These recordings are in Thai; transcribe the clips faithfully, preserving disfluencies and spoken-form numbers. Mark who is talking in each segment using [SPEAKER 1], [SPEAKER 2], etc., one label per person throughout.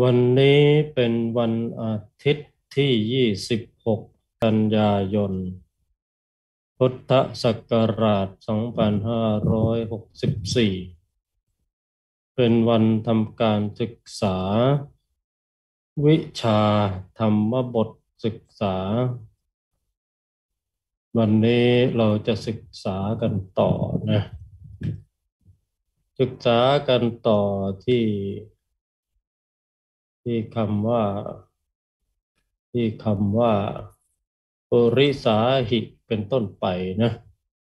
[SPEAKER 1] วันนี้เป็นวันอาทิตย์ที่ยี่สิบหกกันยายนพุทธศักราชสองพันห้าร้อยหกสิบสี่เป็นวันทำการศึกษาวิชาธรรมบทศึกษาวันนี้เราจะศึกษากันต่อนะศึกษากันต่อที่ที่คำว่าที่คำว่าปุริสาหิเป็นต้นไปนะ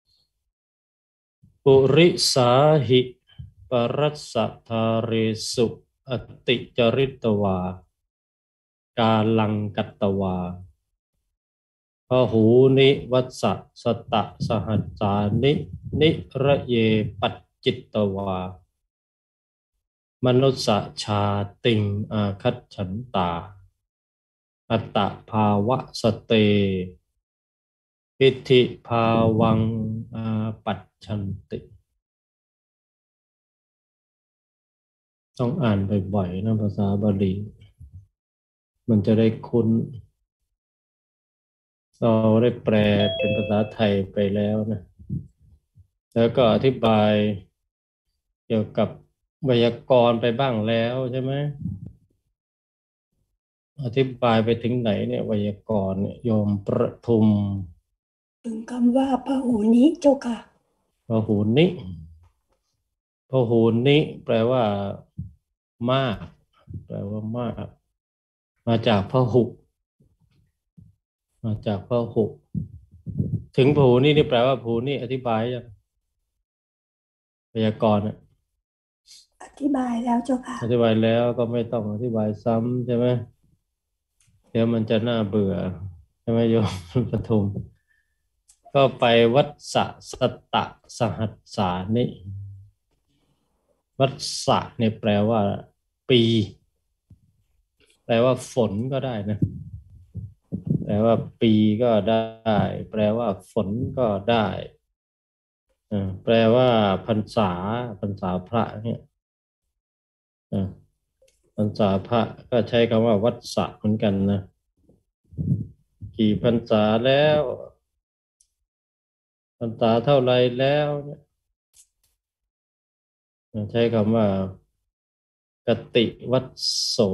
[SPEAKER 1] ปุริสาหิปรัสสะทาเรสุอติจริตวากาลังกัตตวาพหูนิวัสสะสตะสหัสสานินิระเยปัจจิตตวามนุสสชาติงอาคัจฉันตาอัตตภาวะสเตปิธิภาวังอาปัจฉันติต้องอ่านบ่อยๆนะภาษาบาลีมันจะได้คุ้นเราได้แปลเป็นภาษาไทยไปแล้วนะแล้วก็อธิบายเกี่ยวกับไวยากรณ์ไปบ้างแล้วใช่ไหมอธิบายไปถึงไหนเนี่ยไวยากรณ์เนี่ยโยมประทุม
[SPEAKER 2] ถึงคำว่าพหูนี้เจ้าค่ะ
[SPEAKER 1] พหูนิพหูนิแปลว่ามากแปลว่ามากมาจากพหุมาจากพหุถึงพหูนี่นี่แปลว่าพหูนี่อธิบายยังไวยากรณ์
[SPEAKER 2] อธิบายแล้วเจ้าค่ะ
[SPEAKER 1] อธิบายแล้วก็ไม่ต้องอธิบายซ้ำใช่ไหมเดี๋ยวมันจะน่าเบื่อใช่ไหมโยมปทุมก็ไปวัดสะสตะสหัสสานิวัดสะเนี่ยแปลว่าปีแปลว่าฝนก็ได้นะแปลว่าปีก็ได้แปลว่าฝนก็ได้แปลว่าพรรษาพรรษาพระเนี่ยพรรษาพระก็ใช้คำว่าวัดสะเหมือนกันนะกี่พรรษาแล้วพรรษาเท่าไรแล้วเนี่ยใช้คำว่ากติวัดโส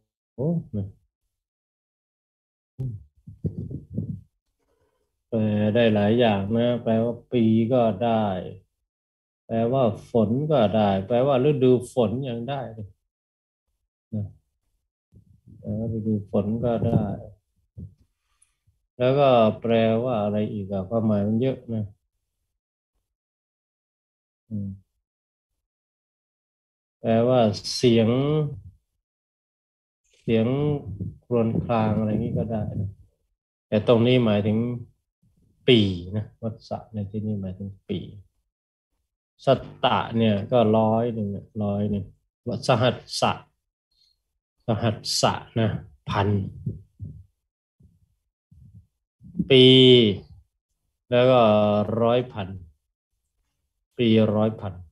[SPEAKER 1] แปลได้หลายอย่างนะแปลว่าปีก็ได้แปลว่าฝนก็ได้แปลว่าฤดูฝนยังได้เลยนะแปลว่าฤดูฝนก็ได้แล้วก็แปลว่าอะไรอีกอะความหมายมันเยอะนะอืมแปลว่าเสียงเสียงครวญครางอะไรนี้ก็ได้นะแต่ตรงนี้หมายถึงปีนะวัฏฏะในที่นี้หมายถึงปีสัตตะเนี่ยก็ร้อยหนึ่งร้อยหนึ่งวัสหัสสะสหัสสะนะพันปีแล้วก็ร้อยพันปีร้อยพัน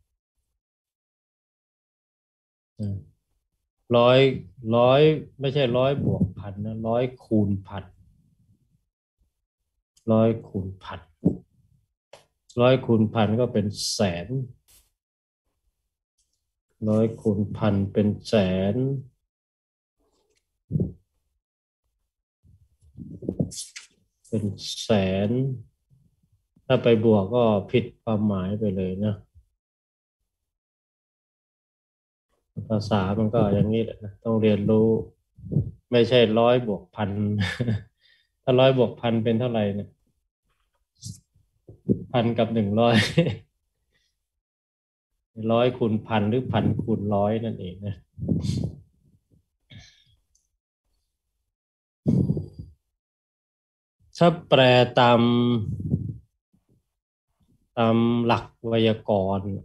[SPEAKER 1] ร้อยร้อยไม่ใช่ร้อยบวกพันนะร้อยคูณพันร้อยคูณพันร้อยคูณพันก็เป็นแสนร้อยคูณพันเป็นแสนเป็นแสนถ้าไปบวกก็ผิดความหมายไปเลยนะภาษามันก็อย่างนี้แหละนะต้องเรียนรู้ไม่ใช่ร้อยบวกพันถ้าร้อยบวกพันเป็นเท่าไหร่เนี่ยพันกับหนึ่งร้อยร้อยคูณพันหรือพันคูณร้อยนั่นเองนะถ้าแปลตามตามหลักไวยากรณ์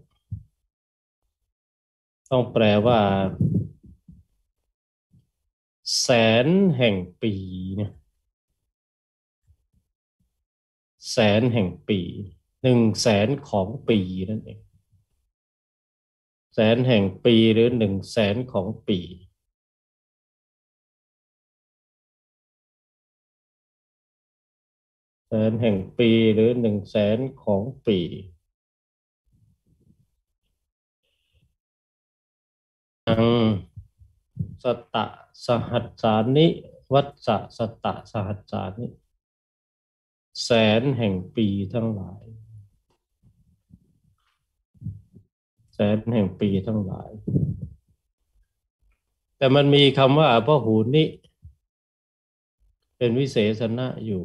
[SPEAKER 1] ต้องแปลว่าแสนแห่งปีเนี่ยแสนแห่งปีหนึ่งแสนของปีนั่นเองแสนแห่งปีหรือหนึ่งแสนของปีนแห่งปีหรือหนึ่งแสนของปีอังสตะสหัสสานิวัฏสะสตะสหัสสานิแสนแห่งปีทั้งหลายแสนแห่งปีทั้งหลายแต่มันมีคำว่าพหูนิเป็นวิเศษณะอยู่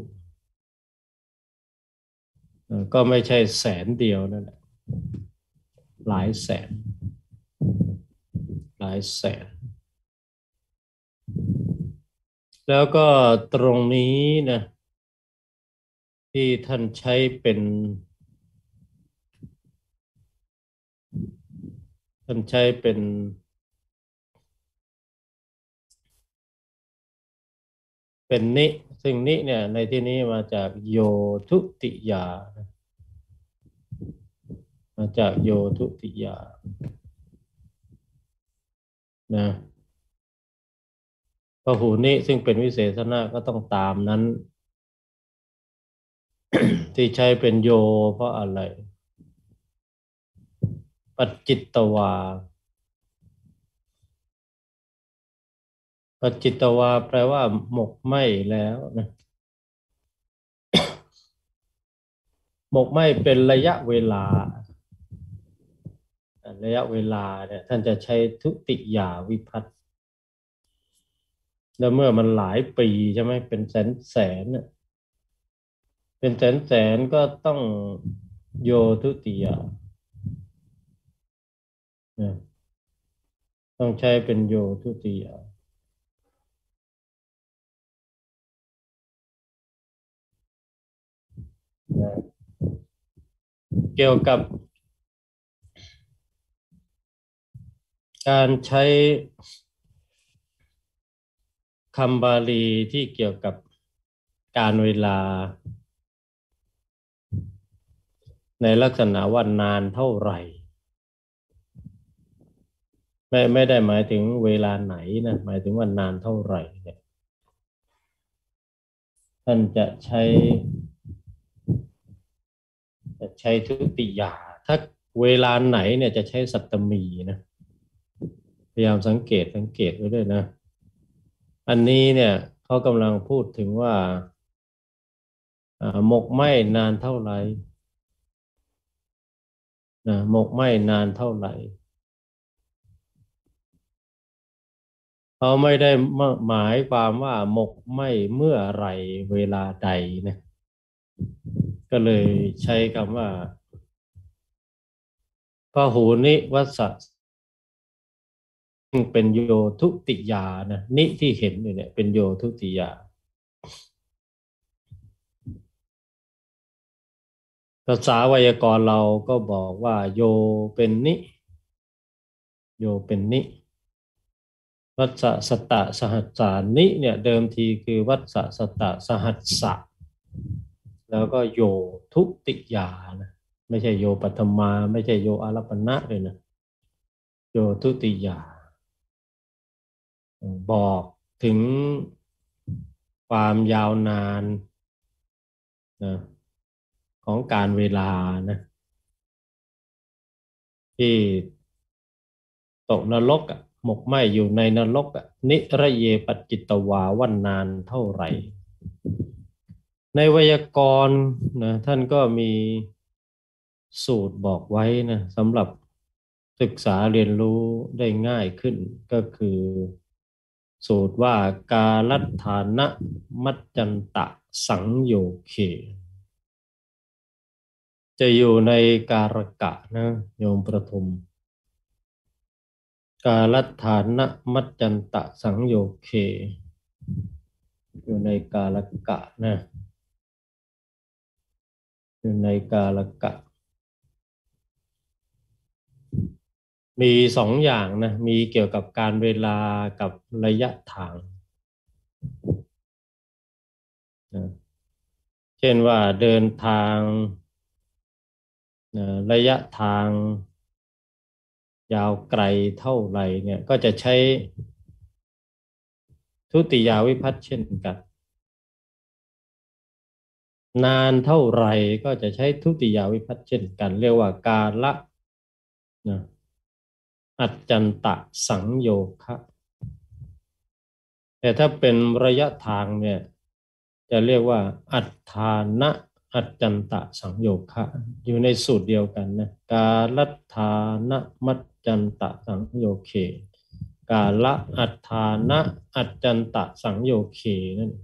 [SPEAKER 1] ก็ไม่ใช่แสนเดียวนั่นแหละหลายแสนหลายแสนแล้วก็ตรงนี้นะที่ท่านใช้เป็นท่านใช้เป็นเป็นนิซึ่งนิเนี่ยในที่นี้มาจากโยทุติยามาจากโยทุติยานะพหูนิซึ่งเป็นวิเศษณะก็ต้องตามนั้น ที่ใช้เป็นโยเพราะอะไรปัจจิตตวาปัจจิตตวาแปลว่าหมกไหม้แล้วนะหมกไหม้เป็นระยะเวลาระยะเวลาเนี่ยท่านจะใช้ทุติยาวิภัตติแล้วเมื่อมันหลายปีใช่ไหมเป็นแสนแสนเนี่ยเป็นแสนแสนก็ต้องโยทุติยานะต้องใช้เป็นโยทุติยานะเกี่ยวกับการใช้คำบาลีที่เกี่ยวกับการเวลาในลักษณะว่านานเท่าไหร่ไม่ไม่ได้หมายถึงเวลาไหนนะหมายถึงว่านานเท่าไหร่เนี่ยท่านจะใช้จะใช้ทุติยาถ้าเวลาไหนเนี่ยจะใช้สัตตมีนะพยายามสังเกตสังเกตไว้ด้วยนะอันนี้เนี่ยเขากำลังพูดถึงว่าหมกไหม้นานเท่าไหร่นะหมกไหม้นานเท่าไหร่เขาไม่ได้หมายความว่าหมกไหม้เมื่อไรเวลาใดนะก็เลยใช้คำว่าพหูนิวัสสะซึ่งเป็นโยทุติยานะนิที่เห็นอยู่เนี่ยเป็นโยทุติยาภาษาไวยากรณ์เราก็บอกว่าโยเป็นนิโยเป็นนิวัสสะสตะสหัสสานิเนี่ยเดิมทีคือวัสสะสตะสหัสสะแล้วก็โยทุติยานะไม่ใช่โยปัทมาไม่ใช่โยอารัปณะเลยนะโยทุติยาบอกถึงความยาวนานนะของการเวลานะที่ตกนรกอ่ะหมกไหม้อยู่ในนรกอ่ะนิระเยปัจจิตวาวันนานเท่าไหร่ในไวยากรณ์นะท่านก็มีสูตรบอกไว้นะสำหรับศึกษาเรียนรู้ได้ง่ายขึ้นก็คือสูตรว่ากาลัฏฐานะมัจจันตะสังโยเคจะอยู่ในการกะนะโยมประทุมกาลัฏฐานะมัจจันตะสังโยเคอยู่ในกาลกะนะอยู่ในกาลกะมีสองอย่างนะมีเกี่ยวกับการเวลากับระยะทางนะเช่นว่าเดินทางนะระยะทางยาวไกลเท่าไหร่เนี่ยก็จะใช้ทุติยาวิภัตติเช่นกันนานเท่าไหร่ก็จะใช้ทุติยาวิภัตติเช่นกันเรียกว่ากาละนะอัจจันตะสังโยคะแต่ถ้าเป็นระยะทางเนี่ยจะเรียกว่าอัฏฐานะอัจจันตะสังโยคะอยู่ในสูตรเดียวกันนะกาลัฏฐานะมัจจันตะสังโยเคกาละอัฏฐานะอัจจันตะสังโยเคนั่น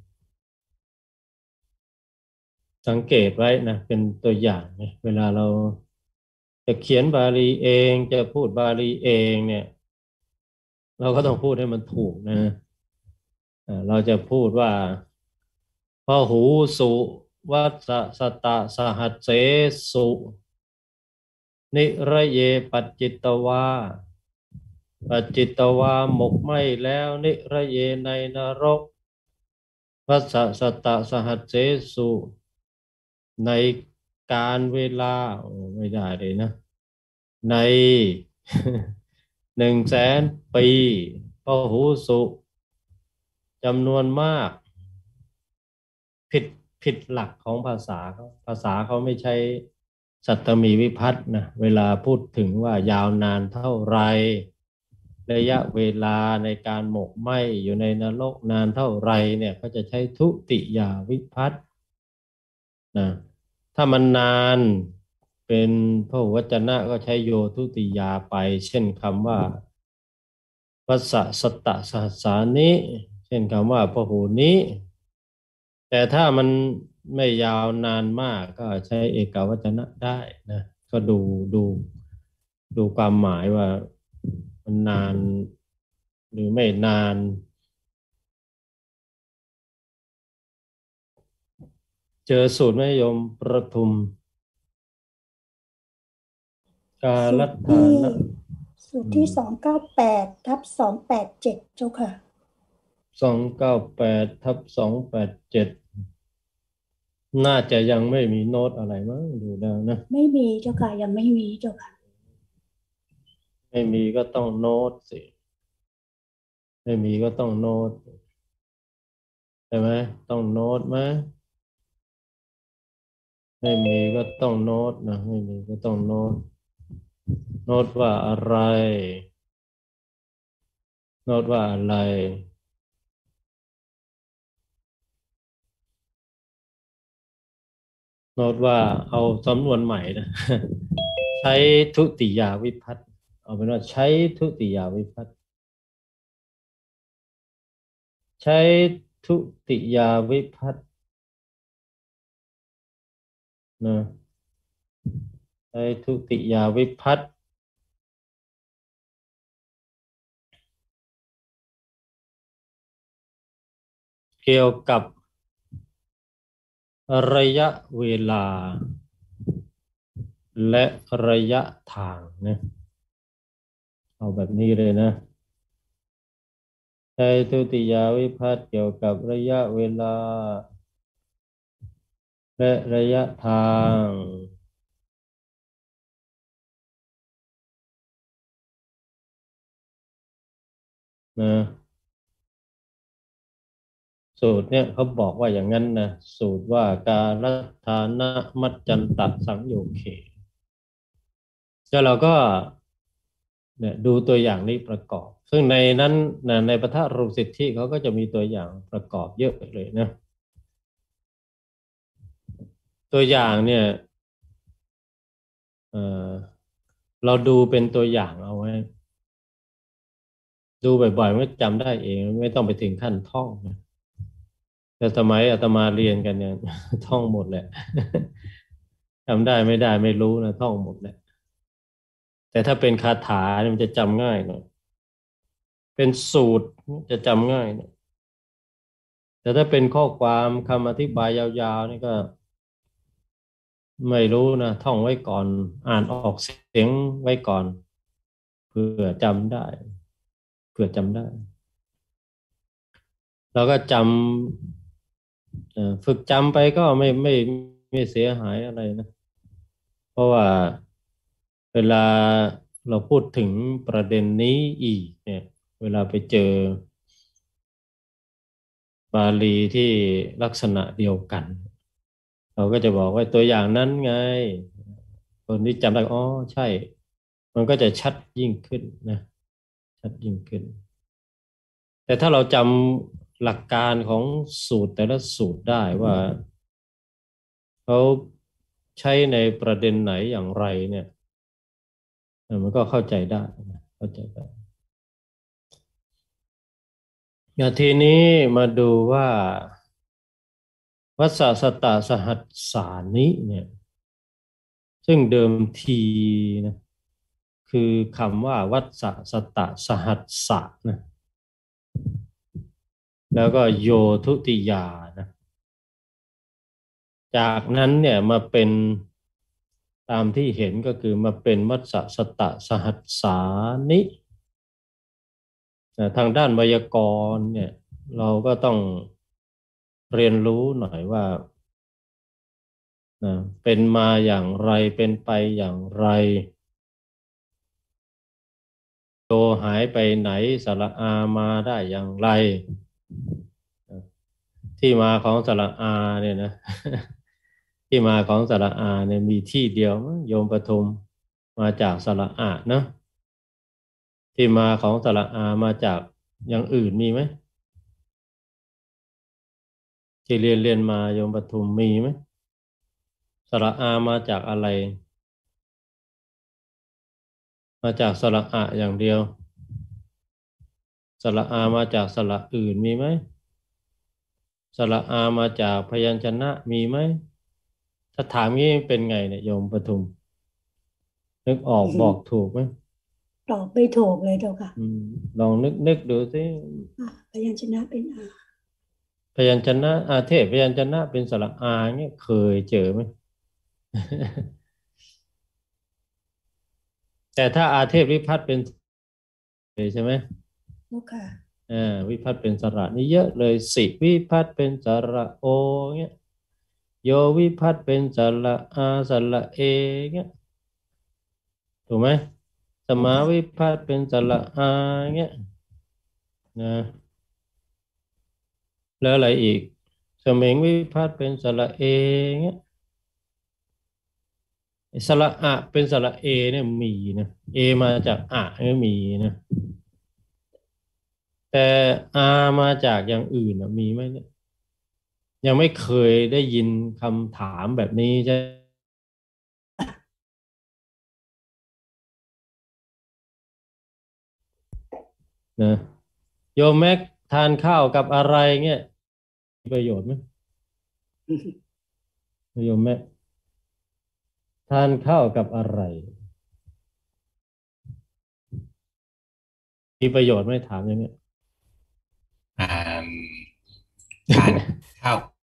[SPEAKER 1] สังเกตไว้นะเป็นตัวอย่างนะเวลาเราจะเขียนบาลีเองจะพูดบาลีเองเนี่ยเราก็ต้องพูดให้มันถูกนะเราจะพูดว่าพหูสุวัสสสตะสหัสเสสุนิระเยปัจจิตวาปัจจิตวาหมกไหม้แล้วนิระเยในนรกวัสสสตะสหัสเสสุในการเวลาไม่ได้เลยนะในหนึ่งแสนปีพหูสุจำนวนมากผิดผิดหลักของภาษาเขาภาษาเขาไม่ใช้สัตตมีวิภัตตินะเวลาพูดถึงว่ายาวนานเท่าไรระยะเวลาในการหมกไหม้อยู่ในนรกนานเท่าไรเนี่ยเขาจะใช้ทุติยาวิภัตตินะถ้ามันนานเป็นพหุวจนะก็ใช้โยทุติยาไปเช่นคำว่าวัสสะสตะสหัสสานิเช่นคำว่าพหูนิแต่ถ้ามันไม่ยาวนานมากก็ใช้เอกวจนะได้นะก็ดูดูดูความหมายว่ามันนานหรือไม่นานเจอสูตรไม่ยมประทุมกาลั
[SPEAKER 2] สูต
[SPEAKER 1] ฏ
[SPEAKER 2] ร
[SPEAKER 1] ฐา
[SPEAKER 2] ที่
[SPEAKER 1] นะ
[SPEAKER 2] สูตรที่สองเก้าแปดทับสองแปดเจ็ดเจ้าค่ะ
[SPEAKER 1] สองเก้าแปดทับสองแปดเจ็ดน่าจะยังไม่มีโน้ตอะไรมั้งดูแล้วนะ
[SPEAKER 2] ไม่มีเจ้าค่ะยังไม่มีเจ้าค่ะ
[SPEAKER 1] ไม่มีก็ต้องโน้ตสิไม่มีก็ต้องโน้ตใช่ไหมต้องโน้ตไหมไม่มีก็ต้องโน้ตนะไม่มีก็ต้องโน้ตโน้ตว่าอะไรโน้ตว่าอะไรโน้ตว่าเอาสำนวนใหม่นะใช้ทุติยาวิภัตติเอาเป็นว่าใช้ทุติยาวิภัตติใช้ทุติยาวิภัตตินะใช้ทุติยาวิภัตติเกี่ยวกับระยะเวลาและระยะทางนะเอาแบบนี้เลยนะใช้ทุติยาวิภัตติเกี่ยวกับระยะเวลาและระยะทางนะสูตรเนี่ยเขาบอกว่าอย่างนั้นนะสูตรว่ากาลฐานะมัจจันตสังโยเคแล้วเราก็เนี่ยดูตัวอย่างนี้ประกอบ ซึ่งในนั้นนะในปฐรูปสิทธิเขาก็จะมีตัวอย่างประกอบเยอะเลยนะตัวอย่างเนี่ยเออเราดูเป็นตัวอย่างเอาไว้ดูบ่อยๆไม่จำได้เองไม่ต้องไปถึงขั้นท่องนะแต่สมัยอาตมาเรียนกันเนี่ยท่องหมดแหละจำได้ไม่ได้ไม่รู้นะท่องหมดแหละแต่ถ้าเป็นคาถาเนี่ยมันจะจำง่ายหน่อยเป็นสูตรจะจำง่ายหน่อยแต่ถ้าเป็นข้อความคำอธิบายยาวๆนี่ก็ไม่รู้นะท่องไว้ก่อนอ่านออกเสียงไว้ก่อนเพื่อจำได้เพื่อจำได้เราก็จำเอ่อฝึกจำไปก็ไม่ไม่ไม่เสียหายอะไรนะเพราะว่าเวลาเราพูดถึงประเด็นนี้อีกเนี่ยเวลาไปเจอบาลีที่ลักษณะเดียวกันเราก็จะบอกว่าตัวอย่างนั้นไงคนที่จำได้อ๋อใช่ มันก็จะชัดยิ่งขึ้นนะชัดยิ่งขึ้น แต่ถ้าเราจำหลักการของสูตรแต่ละสูตรได้ว่าเขาใช้ในประเด็นไหนอย่างไรเนี่ยเออมันก็เข้าใจได้นะเข้าใจได้อย่างทีนี้มาดูว่าวัสสสตตสหัสสานิเนี่ยซึ่งเดิมทีนะคือคำว่าวัสสสตตสหัสสะนะแล้วก็โยทุติยานะจากนั้นเนี่ยมาเป็นตามที่เห็นก็คือมาเป็นวัสสสตตสหัสสานิทางด้านไวยากรณ์เนี่ยเราก็ต้องเรียนรู้หน่อยว่านะเป็นมาอย่างไรเป็นไปอย่างไรโตหายไปไหนสระอามาได้อย่างไรที่มาของสระอาเนี่ยนะที่มาของสระอาเนี่ยมีที่เดียวมั้งโยมปทุมมาจากสระอาเนาะที่มาของสระอามาจากอย่างอื่นมีไหมที่เรียนเรียนมาโยมปทุมมีไหมสระอามาจากอะไรมาจากสระอะอย่างเดียวสระอามาจากสระอื่นมีไหมสระอามาจากพยัญชนะมีไหมถ้าถามงี้เป็นไงเนี่ยโยมปทุมนึกออกบอกถูกไหม
[SPEAKER 2] ตอบไม่ถูกเลยเจ้าค่ะ
[SPEAKER 1] อืมลองนึกนึกดูสิ
[SPEAKER 2] อ่าพยัญชนะเป็นอา
[SPEAKER 1] พยัญชนะอาเทพพยัญชนะเป็นสระอาเนี่ยเคยเจอไหม แต่ถ้าอาเทพวิพัฒน์เป็นเลยใช่ไหม
[SPEAKER 2] เจ้าค่ะ
[SPEAKER 1] อ่าวิพัฒน์เป็นสระนี่เยอะเลยสิวิพัฒน์เป็นสระโอเงี้ยโยวิพัฒน์เป็นสระอาสระเอเงี้ยถูกไหมสมา
[SPEAKER 2] เจ้าค่ะ
[SPEAKER 1] วิพัฒน์เป็นสระอาเงี้ยนะแล้วอะไรอีกเสมิงวิพัฒน์เป็นสระเอเงี้ยสระอะเป็นสระเอเนี่ยมีนะเอมาจากอะเนี่ยมีนะแต่อามาจากอย่างอื่นนะมีไหมเนี่ยยังไม่เคยได้ยินคำถามแบบนี้ใช่นะโยมแม็กทานข้าวกับอะไรเงี้ยมีประโยชน์ไหมโยมแม็กทานข้าวกับอะไรมีประโยชน์ไหมถามอย่างเงี้ย
[SPEAKER 3] อ่าทานข้าว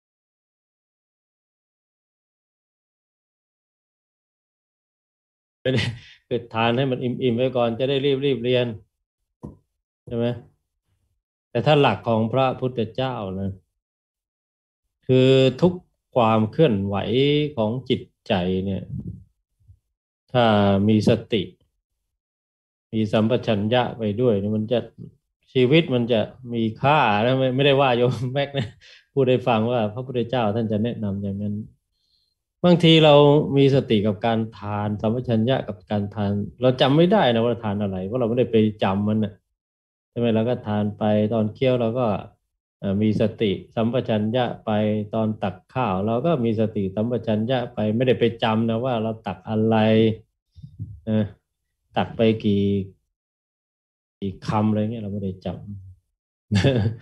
[SPEAKER 1] ไม่ได้คือทานให้มันอิ่มๆไว้ก่อนจะได้รีบรีบเรียนใช่ไหมแต่ถ้าหลักของพระพุทธเจ้านะคือทุกความเคลื่อนไหวของจิตใจเนี่ยถ้ามีสติมีสัมปชัญญะไปด้วยเนี่ยมันจะชีวิตมันจะมีค่าแล้วไม่ไม่ได้ว่าโยมแม็กนะพูดให้ฟังว่าพระพุทธเจ้าท่านจะแนะนำอย่างนั้นบางทีเรามีสติกับการทานสัมปชัญญะกับการทานเราจำไม่ได้นะว่าทานอะไรเพราะเราไม่ได้ไปจำมันนะ ใช่ไหมเราก็ทานไปตอนเคี้ยวเราก็เอ่อมีสติสัมปชัญญะไปตอนตักข้าวเราก็มีสติสัมปชัญญะไปไม่ได้ไปจำนะว่าเราตักอะไรนะตักไปกี่กี่คำอะไรเงี้ยเราไม่ได้จำ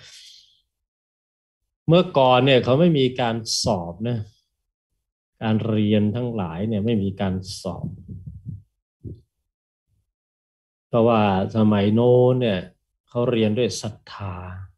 [SPEAKER 1] เมื่อก่อนเนี่ยเขาไม่มีการสอบนะการเรียนทั้งหลายเนี่ยไม่มีการสอบเพราะว่าสมัยโน้นเนี่ยเขาเรียนด้วยศรัทธา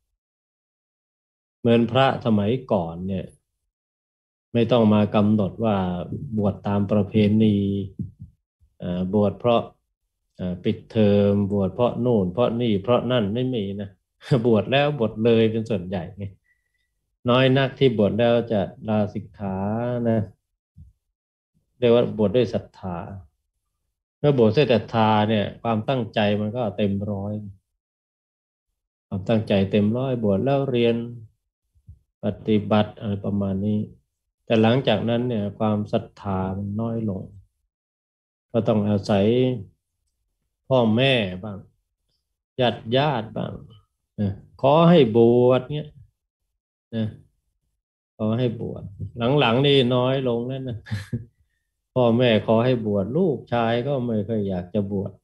[SPEAKER 1] เหมือนพระสมัยก่อนเนี่ย ไม่ต้องมากำหนดว่าบวชตามประเพณีบวชเพราะปิดเทอมบวชเพราะโน่นเพราะนี่เพราะนั่นไม่มีนะบวชแล้วบวชเลยเป็นส่วนใหญ่ไงน้อยนักที่บวชแล้วจะลาสิกขานะเรียกว่าบวชด้วยศรัทธาเมื่อบวชด้วยศรัทธาเนี่ยความตั้งใจมันก็เต็มร้อยความตั้งใจเต็มร้อยบวชแล้วเรียนปฏิบัติอะไรประมาณนี้แต่หลังจากนั้นเนี่ยความศรัทธามันน้อยลงก็ต้องอาศัยพ่อแม่บ้างญาติญาติบ้างนะขอให้บวชเนี่ยนะขอให้บวชหลังๆนี่น้อยลงแล้วนะพ่อแม่ขอให้บวชลูกชายก็ไม่ค่อยอยากจะบวช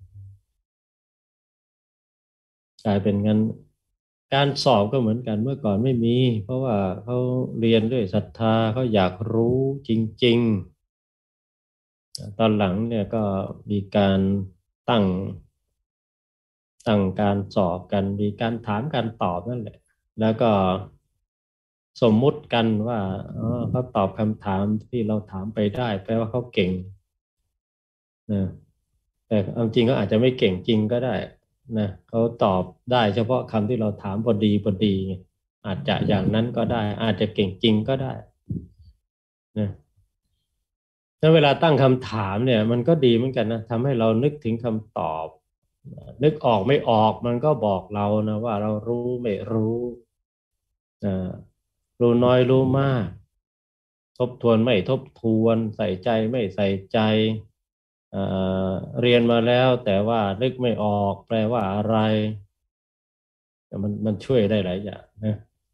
[SPEAKER 1] กลายเป็นงั้นการสอบก็เหมือนกันเมื่อก่อนไม่มีเพราะว่าเขาเรียนด้วยศรัทธาเขาอยากรู้จริงๆตอนหลังเนี่ยก็มีการตั้งตั้งการสอบกันมีการถามการตอบนั่นแหละแล้วก็สมมุติกันว่าอ๋อเขาตอบคำถามที่เราถามไปได้แปลว่าเขาเก่งนะแต่เอาจริงก็อาจจะไม่เก่งจริงก็ได้นะเขาตอบได้เฉพาะคำที่เราถามพอดีพอดีไงอาจจะอย่างนั้นก็ได้อาจจะเก่งจริงก็ได้นะแล้วเวลาตั้งคำถามเนี่ยมันก็ดีเหมือนกันนะทำให้เรานึกถึงคำตอบนึกออกไม่ออกมันก็บอกเรานะว่าเรารู้ไม่รู้นะรู้น้อยรู้มากทบทวนไม่ทบทวนใส่ใจไม่ใส่ใจเอ่อเรียนมาแล้วแต่ว่านึกไม่ออกแปลว่าอะไรแต่มันมันช่วยได้หลายอย่างนะ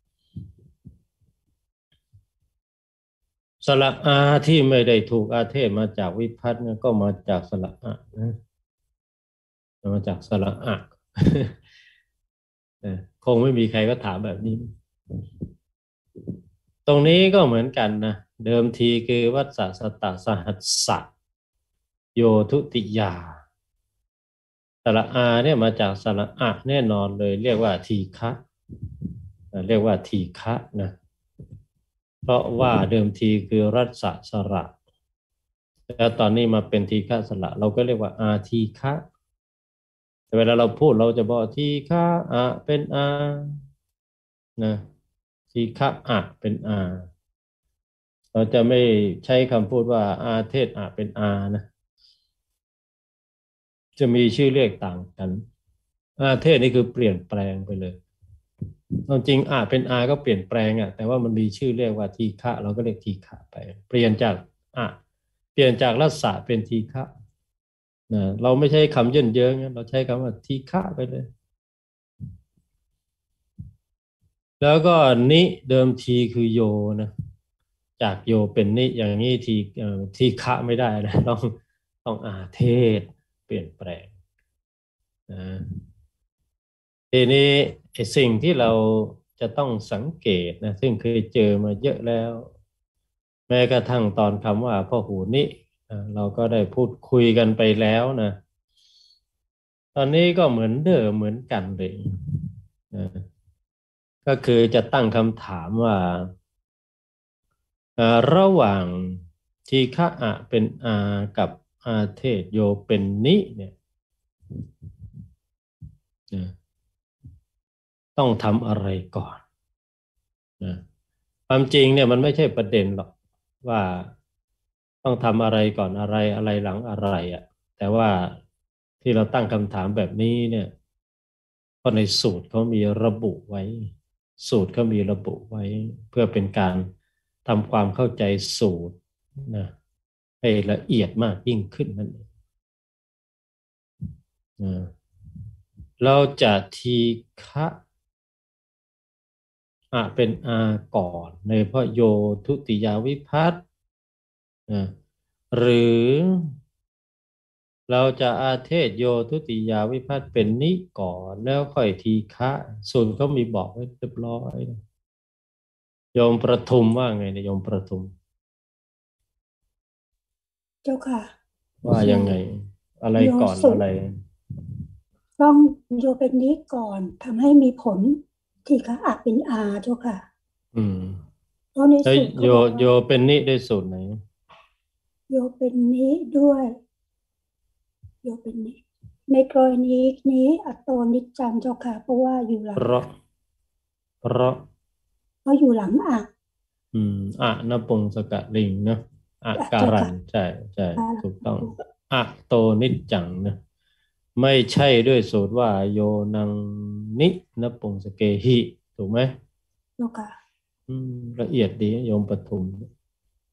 [SPEAKER 1] สระอาที่ไม่ได้ถูกอาเทศมาจากวิพัฒน์เนี่ยก็มาจากสระอะนะมาจากสระอะ เออคงไม่มีใครก็ถามแบบนี้ ตรงนี้ก็เหมือนกันนะเดิมทีคือวัฏสสตะสหัสสะโยทุติยาสระอาเนี่ยมาจากสระอะแน่นอนเลยเรียกว่าทีฆะเรียกว่าทีฆะนะเพราะว่าเดิมทีคือรัศสระแล้วตอนนี้มาเป็นทีฆะสระเราก็เรียกว่าอาทีฆะแต่เวลาเราพูดเราจะบอกทีฆะอะเป็นอานะทีฆะอะเป็นอาเราจะไม่ใช้คำพูดว่าอาเทศอะเป็นอานะจะมีชื่อเรียกต่างกันอาเทศนี่คือเปลี่ยนแปลงไปเลยความจริงอาเป็นอาก็เปลี่ยนแปลงอ่ะแต่ว่ามันมีชื่อเรียกว่าทีฆะเราก็เรียกทีฆะไปเปลี่ยนจากอาเปลี่ยนจากรัสสะเป็นทีฆะนะเราไม่ใช้คำเยินเย้งเราใช้คำว่าทีฆะไปเลยแล้วก็นิเดิมทีคือโยนะจากโยเป็นนิอย่างนี้ทีเอ่อทีฆะไม่ได้นะต้องต้องอาเทศเปลี่ยนแปลงนะทีนี้ไอ้สิ่งที่เราจะต้องสังเกตนะซึ่งเคยเจอมาเยอะแล้วแม้กระทั่งตอนคำว่าพ่อหูนิอ่าเราก็ได้พูดคุยกันไปแล้วนะตอนนี้ก็เหมือนเดิมเหมือนกันเลยนะก็คือจะตั้งคำถามว่าอ่าระหว่างทีฆะอะเป็นอากับอาเทศโยเป็นนิเนี่ยนะต้องทำอะไรก่อนนะความจริงเนี่ยมันไม่ใช่ประเด็นหรอกว่าต้องทำอะไรก่อนอะไรอะไรหลังอะไรอ่ะแต่ว่าที่เราตั้งคำถามแบบนี้เนี่ยเพราะในสูตรเขามีระบุไว้สูตรเขามีระบุไว้เพื่อเป็นการทำความเข้าใจสูตรนะให้ละเอียดมากยิ่งขึ้นนั่นเองนะเราจะทีฆะอะเป็นอาก่อนในเพราะโยทุติยาวิภัตตินะหรือเราจะอาเทศโยทุติยาวิภัตติเป็นนิก่อนแล้วค่อยทีฆะส่วนเขามีบอกไว้เรียบร้อยนะโยมประทุมว่าไงเนี่ยโยมประทุม
[SPEAKER 2] เจ้าค่ะ
[SPEAKER 1] ว่า
[SPEAKER 2] คือ
[SPEAKER 1] ยังไงอะไร
[SPEAKER 2] โย
[SPEAKER 1] ก่อน
[SPEAKER 2] สุ
[SPEAKER 1] อะไร
[SPEAKER 2] ต้องโยเป็นนี้ก่อนทำให้มีผลที่คะอะเป็นอาเจ้าค่ะ
[SPEAKER 1] อืม
[SPEAKER 2] เพราะใน
[SPEAKER 1] แล้ว
[SPEAKER 2] สูตร
[SPEAKER 1] โย
[SPEAKER 2] เขาบอก
[SPEAKER 1] โย
[SPEAKER 2] ว่า
[SPEAKER 1] เป็นนิด้วยสูตรไหน
[SPEAKER 2] โยเป็นนี้ด้วยโยเป็นนี้ในกรณีนี้อัตโตนิจจังเจ้าค่ะเพราะว่าอยู่หลัง
[SPEAKER 1] เพราะเพราะ
[SPEAKER 2] เพราะอยู่หลังอะ
[SPEAKER 1] อืมอะนะปงสกะลิงนะอะ
[SPEAKER 2] อ่ะ
[SPEAKER 1] การัน
[SPEAKER 2] เจ้าค่ะ
[SPEAKER 1] ใช่ใช่
[SPEAKER 2] อ่า
[SPEAKER 1] ถูกต้องอะโตนิจจังนะไม่ใช่ด้วยสูตรว่าโยนังนินะปงสเกหิถูกไหม
[SPEAKER 2] เจ้าค่ะ
[SPEAKER 1] อืมละเอียดดีโยมปทุม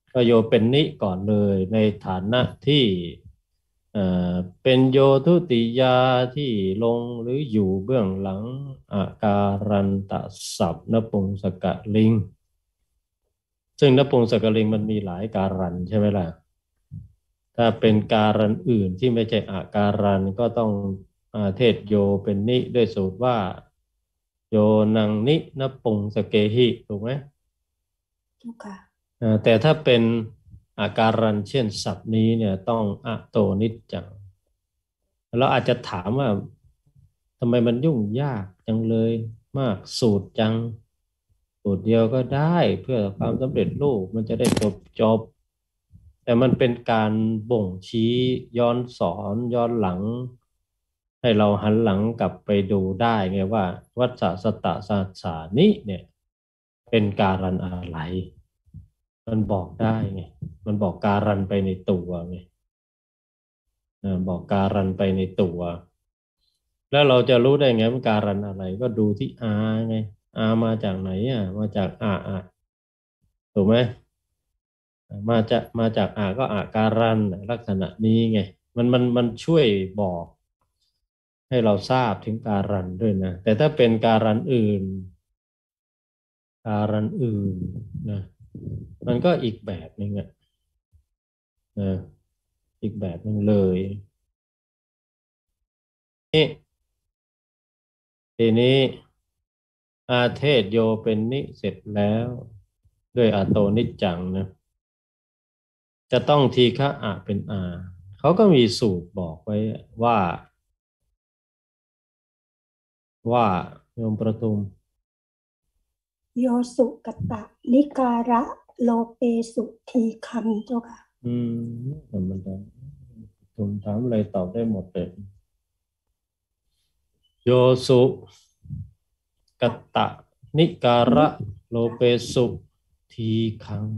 [SPEAKER 1] ก็โยเป็นนิก่อนเลยในฐานะที่เอ่อเป็นโยทุติยาที่ลงหรืออยู่เบื้องหลังอาการันตศัพท์นปุงสกลิงซึ่งนปุงสกลิงมันมีหลายการันใช่ไหมล่ะถ้าเป็นการันอื่นที่ไม่ใช่อาการันก็ต้องอาเทศโยเป็นนิด้วยสูตรว่าโยนังนินปุงสเกหิถูกไหม
[SPEAKER 2] เจ้าค่ะ
[SPEAKER 1] เอ่อแต่ถ้าเป็นอาการันเช่นศัพท์นี้เนี่ยต้องอะโตนิจจังเราอาจจะถามว่าทำไมมันยุ่งยากจังเลยมากสูตรจังสูตรเดียวก็ได้เพื่อความสำเร็จรูปมันจะได้จบจบแต่มันเป็นการบ่งชี้ย้อนสอนย้อนหลังให้เราหันหลังกลับไปดูได้ไงว่าวัฏสตสสสานิเนี่ยเป็นการันอะไร มันบอกได้ไง มันบอกการันไปในตัวไงบอกการันไปในตัว แล้วเราจะรู้ได้ไงมันการันอะไร ก็ดูที่อาไงอามาจากไหนอ่ะมาจากอาอ่ะถูกไหมมาจากมาจากอาก็อาการันลักษณะนี้ไงมันมันมันช่วยบอกให้เราทราบถึงการันด้วยนะ แต่ถ้าเป็นการันอื่น การันอื่นนะมันก็อีกแบบหนึ่งอ่ะนะอีกแบบหนึ่งเลยนี่ทีนี้อาเทศโยเป็นนิเสร็จแล้วด้วยอาโตนิจจังนะจะต้องทีฆะอะเป็นอาเขาก็มีสูตรบอกไว้ว่าว่าโยมประทุม
[SPEAKER 2] โยสุกตะนิการะโลเปสุทีคังเจ้าค่ะ
[SPEAKER 1] อืมธรรมดาประทุมถามอะไรตอบได้หมดเลยโยสุกตะนิการะโลเปสุทีคัง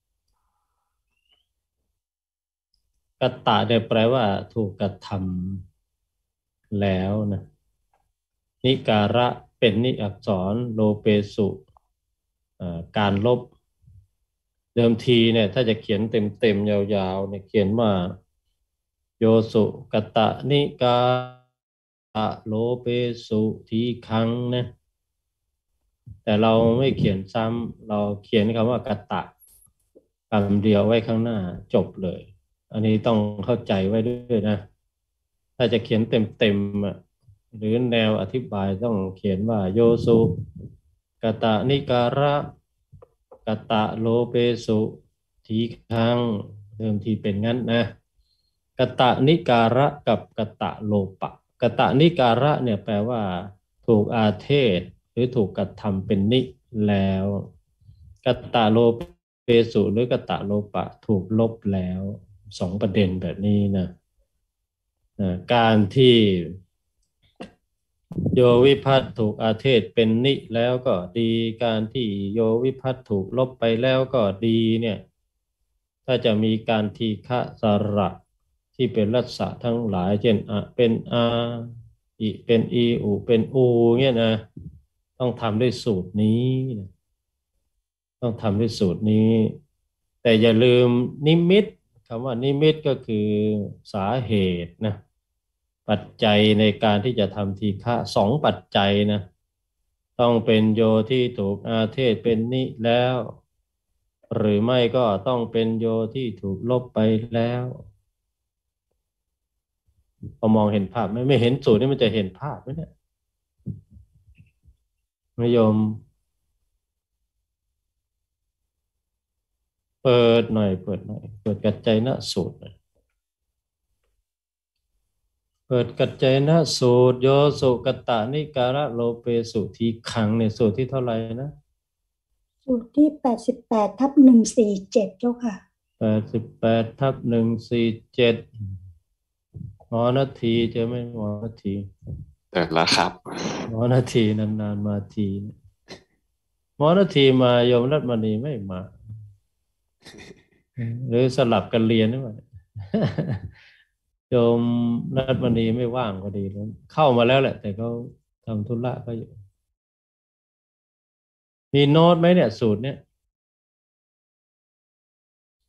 [SPEAKER 1] กตะเนี่ยแปลว่าถูกกระทำแล้วนะนิการะเป็นนิอักษรโลเปสุการลบเดิมทีเนี่ยถ้าจะเขียนเต็มๆยาวๆเนี่ยเขียนว่าโยสุกตะนิการะโลเปสุทีคังนะแต่เราไม่เขียนซ้ำเราเขียนคำว่ากตะคำเดียวไว้ข้างหน้าจบเลยอันนี้ต้องเข้าใจไว้ด้วยนะถ้าจะเขียนเต็มๆอ่ะหรือแนวอธิบายต้องเขียนว่าโยสุกตะนิการะกตะโลเปสุทีคังเดิมทีเป็นงั้นนะกตะนิการะกับกตะโลปะกตะนิการะเนี่ยแปลว่าถูกอาเทศหรือถูกกระทำเป็นนิแล้วกตะโลเปสุหรือกตะโลปะถูกลบแล้วสองประเด็นแบบนี้นะการที่โยวิพัตถูกอาเทศเป็นนิแล้วก็ดีการที่โยวิพัตถูกลบไปแล้วก็ดีเนี่ยถ้าจะมีการทีฆะสระที่เป็นรัศสะทั้งหลายเช่นอะเป็นอาอิเป็นอีอุเป็นอูเนี่ยนะต้องทำด้วยสูตรนี้ต้องทำด้วยสูตรนี้แต่อย่าลืมนิมิตคำว่านิมิตก็คือสาเหตุนะปัจจัยในการที่จะทำทีฆะสองปัจจัยนะต้องเป็นโยที่ถูกอาเทศเป็นนิแล้วหรือไม่ก็ต้องเป็นโยที่ถูกลบไปแล้วพอมองเห็นภาพไหมไม่เห็นสูตรนี่มันจะเห็นภาพไหมเนี่ยไม่ยอมเปิดหน่อยเปิดหน่อยเปิดกัจจัยนะสูตรหน่อยเปิดกัจจัยนะสูตรโยสุกตะนิการะโลเปสุทีขังในสูตรที่เท่าไหร่นะ
[SPEAKER 2] สูตรที่แปดสิบแปดทับหนึ่งสี่เจ็ดเจ้าค่ะ
[SPEAKER 1] แปดสิบแปดทับหนึ่งสี่เจ็ดหมอนาทีเจอไหมหมอนาที
[SPEAKER 3] เสร็จแล้วครับ
[SPEAKER 1] หมอนาทีนานๆมาทีหมอนาทีมาโยมรัตมณีไม่มาหรือสลับกันเรียนหรือเปล่าโยมรัตมณีไม่ว่างก็ดีแล้วเข้ามาแล้วแหละแต่เขาทำธุระก็อยู่มีโน้ตไหมเนี่ยสูตรเนี่ย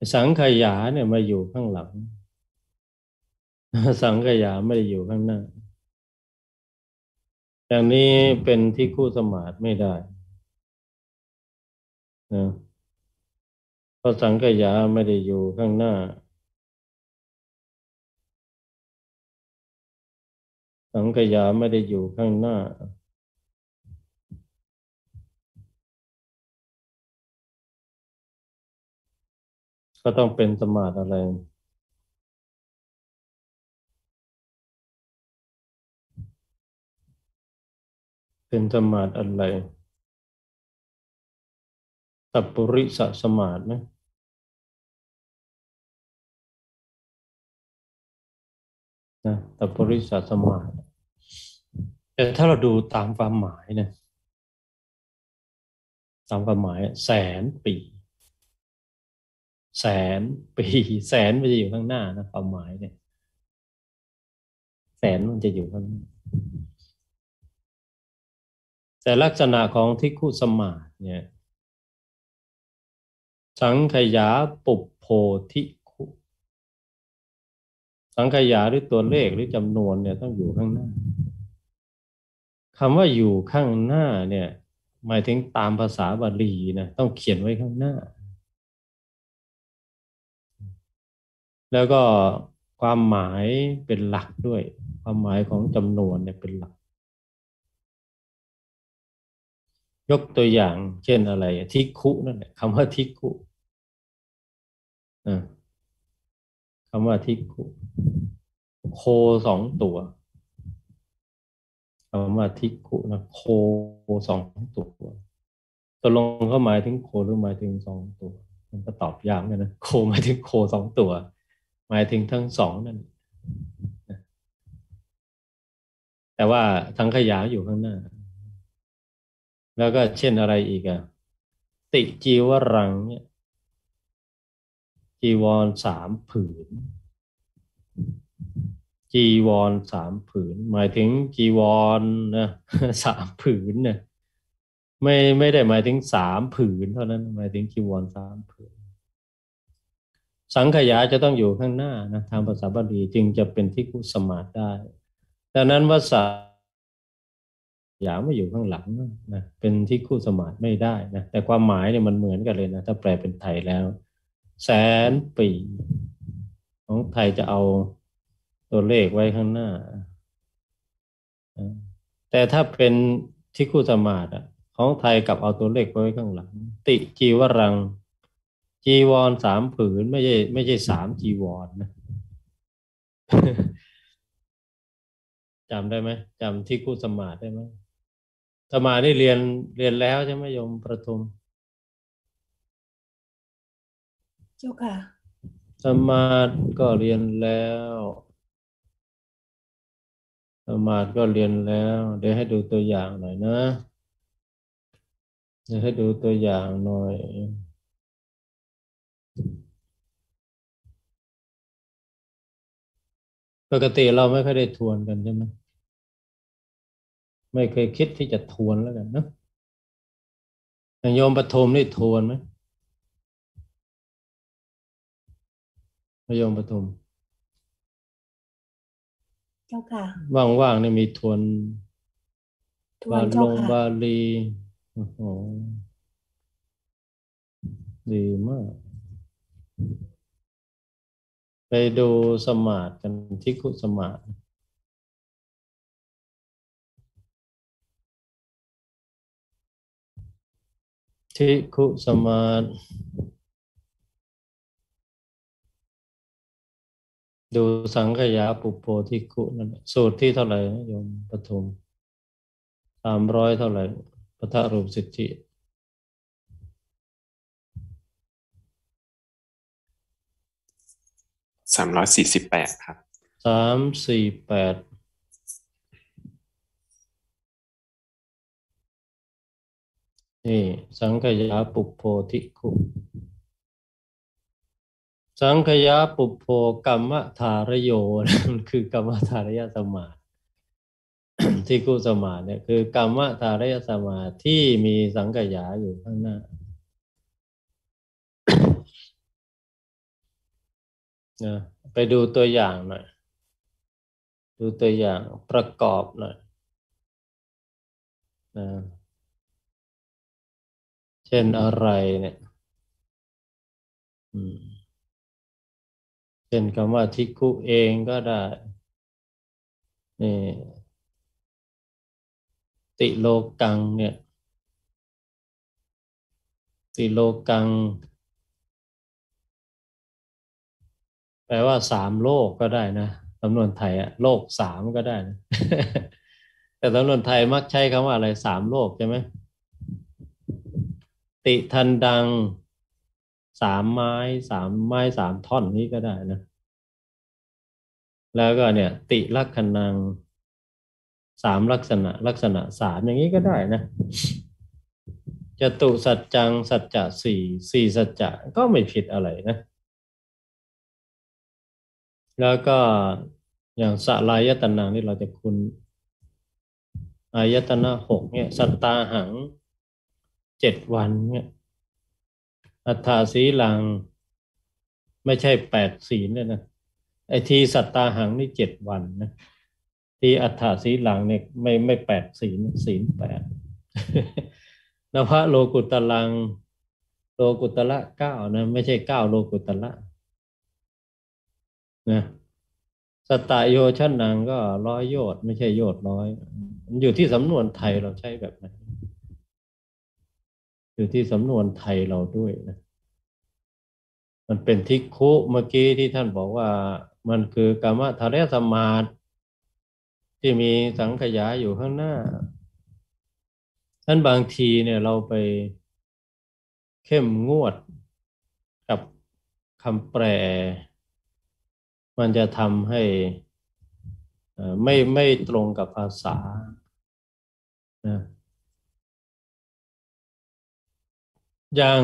[SPEAKER 1] สังขยาเนี่ยมาอยู่ข้างหลัง สังขยาไม่ได้อยู่ข้างหน้าอย่างนี้เป็นที่คู่สมาธิไม่ได้นะเพราะสังขยาไม่ได้อยู่ข้างหน้าสังขยาไม่ได้อยู่ข้างหน้าก็ต้องเป็นสมาธิอะไรเป็นสมาธิอะไรสัพปุริสสมาธิไหมนะสัพปุริสสมาธิแต่ถ้าเราดูตามความหมายเนี่ยตามความหมายแสนปีแสนปีแสนมันจะอยู่ข้างหน้านะความหมายเนี่ยแสนมันจะอยู่ข้างหน้าแต่ลักษณะของทิฏขุสมาธิเนี่ยสังขยาปุปโพธิขุสังขยาหรือตัวเลขหรือจำนวนเนี่ยต้องอยู่ข้างหน้าคำว่าอยู่ข้างหน้าเนี่ยหมายถึงตามภาษาบาลีนะต้องเขียนไว้ข้างหน้าแล้วก็ความหมายเป็นหลักด้วยความหมายของจำนวนเนี่ยเป็นหลักยกตัวอย่างเช่นอะไรทิกขุนั่นแหละคำว่าทิกขุอ่าคำว่าทิกขุโคสองตัวคำว่าทิกขุนะโคสองตัวตกลงเขาหมายถึงโคหรือหมายถึงสองตัวมันก็ตอบยากเลยนะโคหมายถึงโคสองตัวหมายถึงทั้งสองนั่นแต่ว่าสังขยาอยู่ข้างหน้าแล้วก็เช่นอะไรอีกอะติจีวรังเนี่ยจีวรสามผืนจีวรสามผืนหมายถึงจีวรนะสามผืนเนี่ยไม่ไม่ได้หมายถึงสามผืนเท่านั้นหมายถึงจีวรสามผืนสังขยาจะต้องอยู่ข้างหน้านะทางภาษาบาลีจึงจะเป็นทิฏขุสมาธิได้ดังนั้นวสังขยาไม่อยู่ข้างหลังนะเป็นทิฏขุสมาธิไม่ได้นะแต่ความหมายเนี่ยมันเหมือนกันเลยนะถ้าแปลเป็นไทยแล้วแสนปีของไทยจะเอาตัวเลขไว้ข้างหน้าแต่ถ้าเป็นทิฏขุสมาธิของไทยกับเอาตัวเลขไว้ข้างหลังติจีวรังจีวรสามผืนไม่ใช่ไม่ใช่สามจีวรนะ จำได้ไหมจำทิฏขุสมาธิได้ไหมสมาธิเรียนเรียนแล้วใช่ไหมโยมประทุม
[SPEAKER 2] เจ้าค่ะ
[SPEAKER 1] สมาธิก็เรียนแล้วสมาธิก็เรียนแล้วเดี๋ยวให้ดูตัวอย่างหน่อยนะเดี๋ยวให้ดูตัวอย่างหน่อยปกติเราไม่ค่อยได้ทวนกันใช่ไหมไม่เคยคิดที่จะทวนแล้วกันนะโยมประทุมนี่ทวนไหมโยมประทุม
[SPEAKER 2] เจ้าค่ะ
[SPEAKER 1] ว่างๆนี่มีทวน
[SPEAKER 2] ทว
[SPEAKER 1] บาน ล
[SPEAKER 2] เจ้าง ค่ะ
[SPEAKER 1] บาลีโอ้โหดีมากไปดูสมาธิกันทิฏขุสมาธิทิฏขุสมาธิดูสังขยาปุปโพทิฏขุนั่นสูตรที่เท่าไหร่นะโยมปฐมสามร้อยเท่าไหร่ปทรูปสิทธิ
[SPEAKER 3] สามร้อยสี่สิบแปดครับ
[SPEAKER 1] สามสี่แปดนี่สังขยาปุปโพทิฏขุสังขยาปุปโพกรรมธารโยมันคือกรรมธารยสมาธิทิฏขุสมาธิเนี่ยคือกรรมธารยสมาธิที่มีสังขยาอยู่ข้างหน้านะไปดูตัวอย่างหน่อยดูตัวอย่างประกอบหน่อยนะเช่นอะไรเนี่ยอืมเช่นคำว่าทิคุเองก็ได้นี่ติโลกังเนี่ยติโลกังแปลว่าสามโลกก็ได้นะสำนวนไทยอะโลกสามก็ได้นะ แต่สำนวนไทยมักใช้คำว่าอะไรสามโลกใช่ไหมติทันดังสามไม้สามไม้สามท่อนนี้ก็ได้นะแล้วก็เนี่ยติลักขณังสามลักษณะลักษณะสามอย่างนี้ก็ได้นะจตุสัจจังสัจจะสี่สี่สัจจะก็ไม่ผิดอะไรนะแล้วก็อย่างสลายตนะนี่เราจะคุ้นอายตนะหกเนี่ยสัตตาหังเจ็ดวันเนี่ยอัฏฐาสีลังไม่ใช่แปดศีลเนี่ยนะไอทีสัตตาหังนี่เจ็ดวันนะทีอัฏฐาสีลังเนี่ยไม่ไม่แปดศีลศีลแปด นภโลกุตลังโลกุตละเก้านะไม่ใช่เก้าโลกุตละนะสตโยชนังก็ร้อยโยชน์ไม่ใช่โยชน์ร้อยมันอยู่ที่สำนวนไทยเราใช้แบบไหนอยู่ที่สำนวนไทยเราด้วยนะมันเป็นทิกขุเมื่อกี้ที่ท่านบอกว่ามันคือกามทารสมาธิที่มีสังขยาอยู่ข้างหน้าท่านบางทีเนี่ยเราไปเข้มงวดกับคำแปลมันจะทำให้ไม่ไม่ตรงกับภาษานะอย่าง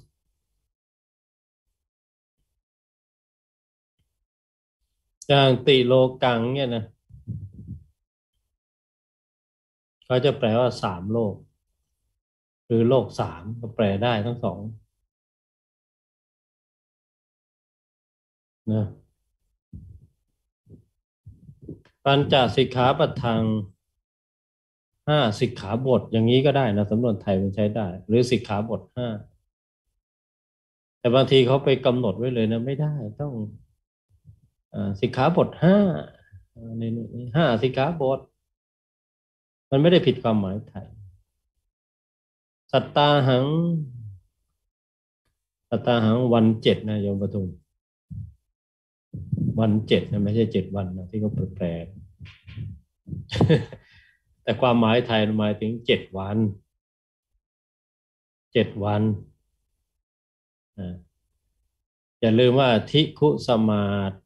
[SPEAKER 1] อย่างติโลกังเนี่ยนะเขาจะแปลว่าสามโลกหรือโลกสามก็แปลได้ทั้งสองนะปัญจสิกขาปะทังห้าสิกขาบทอย่างนี้ก็ได้นะสำนวนไทยมันใช้ได้หรือสิกขาบทห้าแต่บางทีเขาไปกำหนดไว้เลยนะไม่ได้ต้องอ่าสิกขาบทห้าในห้าสิกขาบทมันไม่ได้ผิดความหมายไทยสัตตาหังสัตตาหังวันเจ็ดนะโยมปทุมวันเจ็ดนะไม่ใช่เจ็ดวันนะที่เขาแปล แต่ความหมายไทยหมายถึงเจ็ดวันเจ็ดวันอย่าลืมว่าทิคุสมาธิ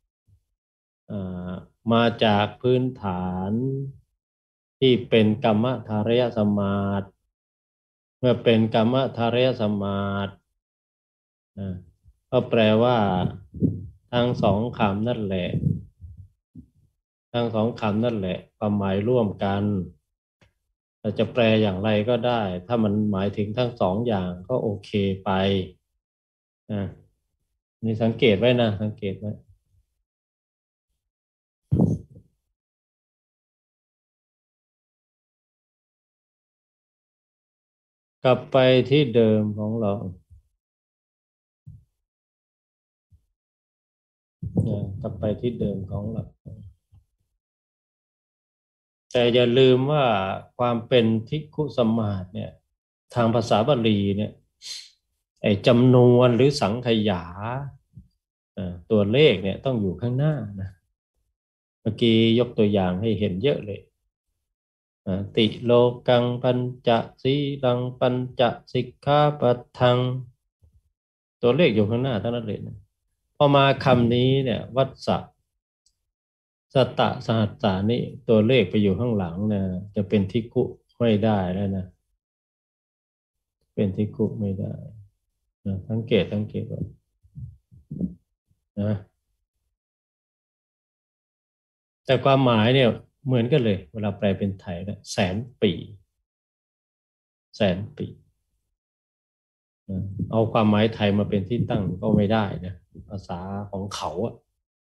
[SPEAKER 1] มาจากพื้นฐานที่เป็นกรรมทารยสมาธิเมื่อเป็นกรรมทารยสมาธิก็แปลว่าทั้งสองคำนั่นแหละทั้งสองคำนั่นแหละความหมายร่วมกันเราจะแปลอย่างไรก็ได้ถ้ามันหมายถึงทั้งสองอย่างก็โอเคไปนะนี่สังเกตไว้นะสังเกตไว้กลับไปที่เดิมของเรากลับไปที่เดิมของเราแต่อย่าลืมว่าความเป็นทิคุสมาธิเนี่ยทางภาษาบาลีเนี่ยไอ้จำนวนหรือสังขยาตัวเลขเนี่ยต้องอยู่ข้างหน้านะเมื่อกี้ยกตัวอย่างให้เห็นเยอะเลยติโลกังปัญจสีลังปัญจสิกขาปัฏฐังตัวเลขอยู่ข้างหน้าทั้งนั้นเลยนะพอมาคำนี้เนี่ยวัฏสะสตะสหัสสานี่ตัวเลขไปอยู่ข้างหลังนะจะเป็นทิกุไม่ได้แล้วนะเป็นทิกุไม่ได้นะสังเกตสังเกตว่านะแต่ความหมายเนี่ยเหมือนกันเลยเวลาแปลเป็นไทยนะแสนปีแสนปีนะเอาความหมายไทยมาเป็นที่ตั้งก็ไม่ได้นะภาษาของเขาอะ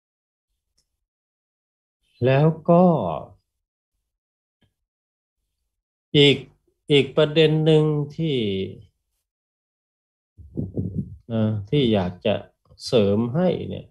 [SPEAKER 1] แล้วก็อีกอีกประเด็นหนึ่งที่นะที่อยากจะเสริมให้เนี่ย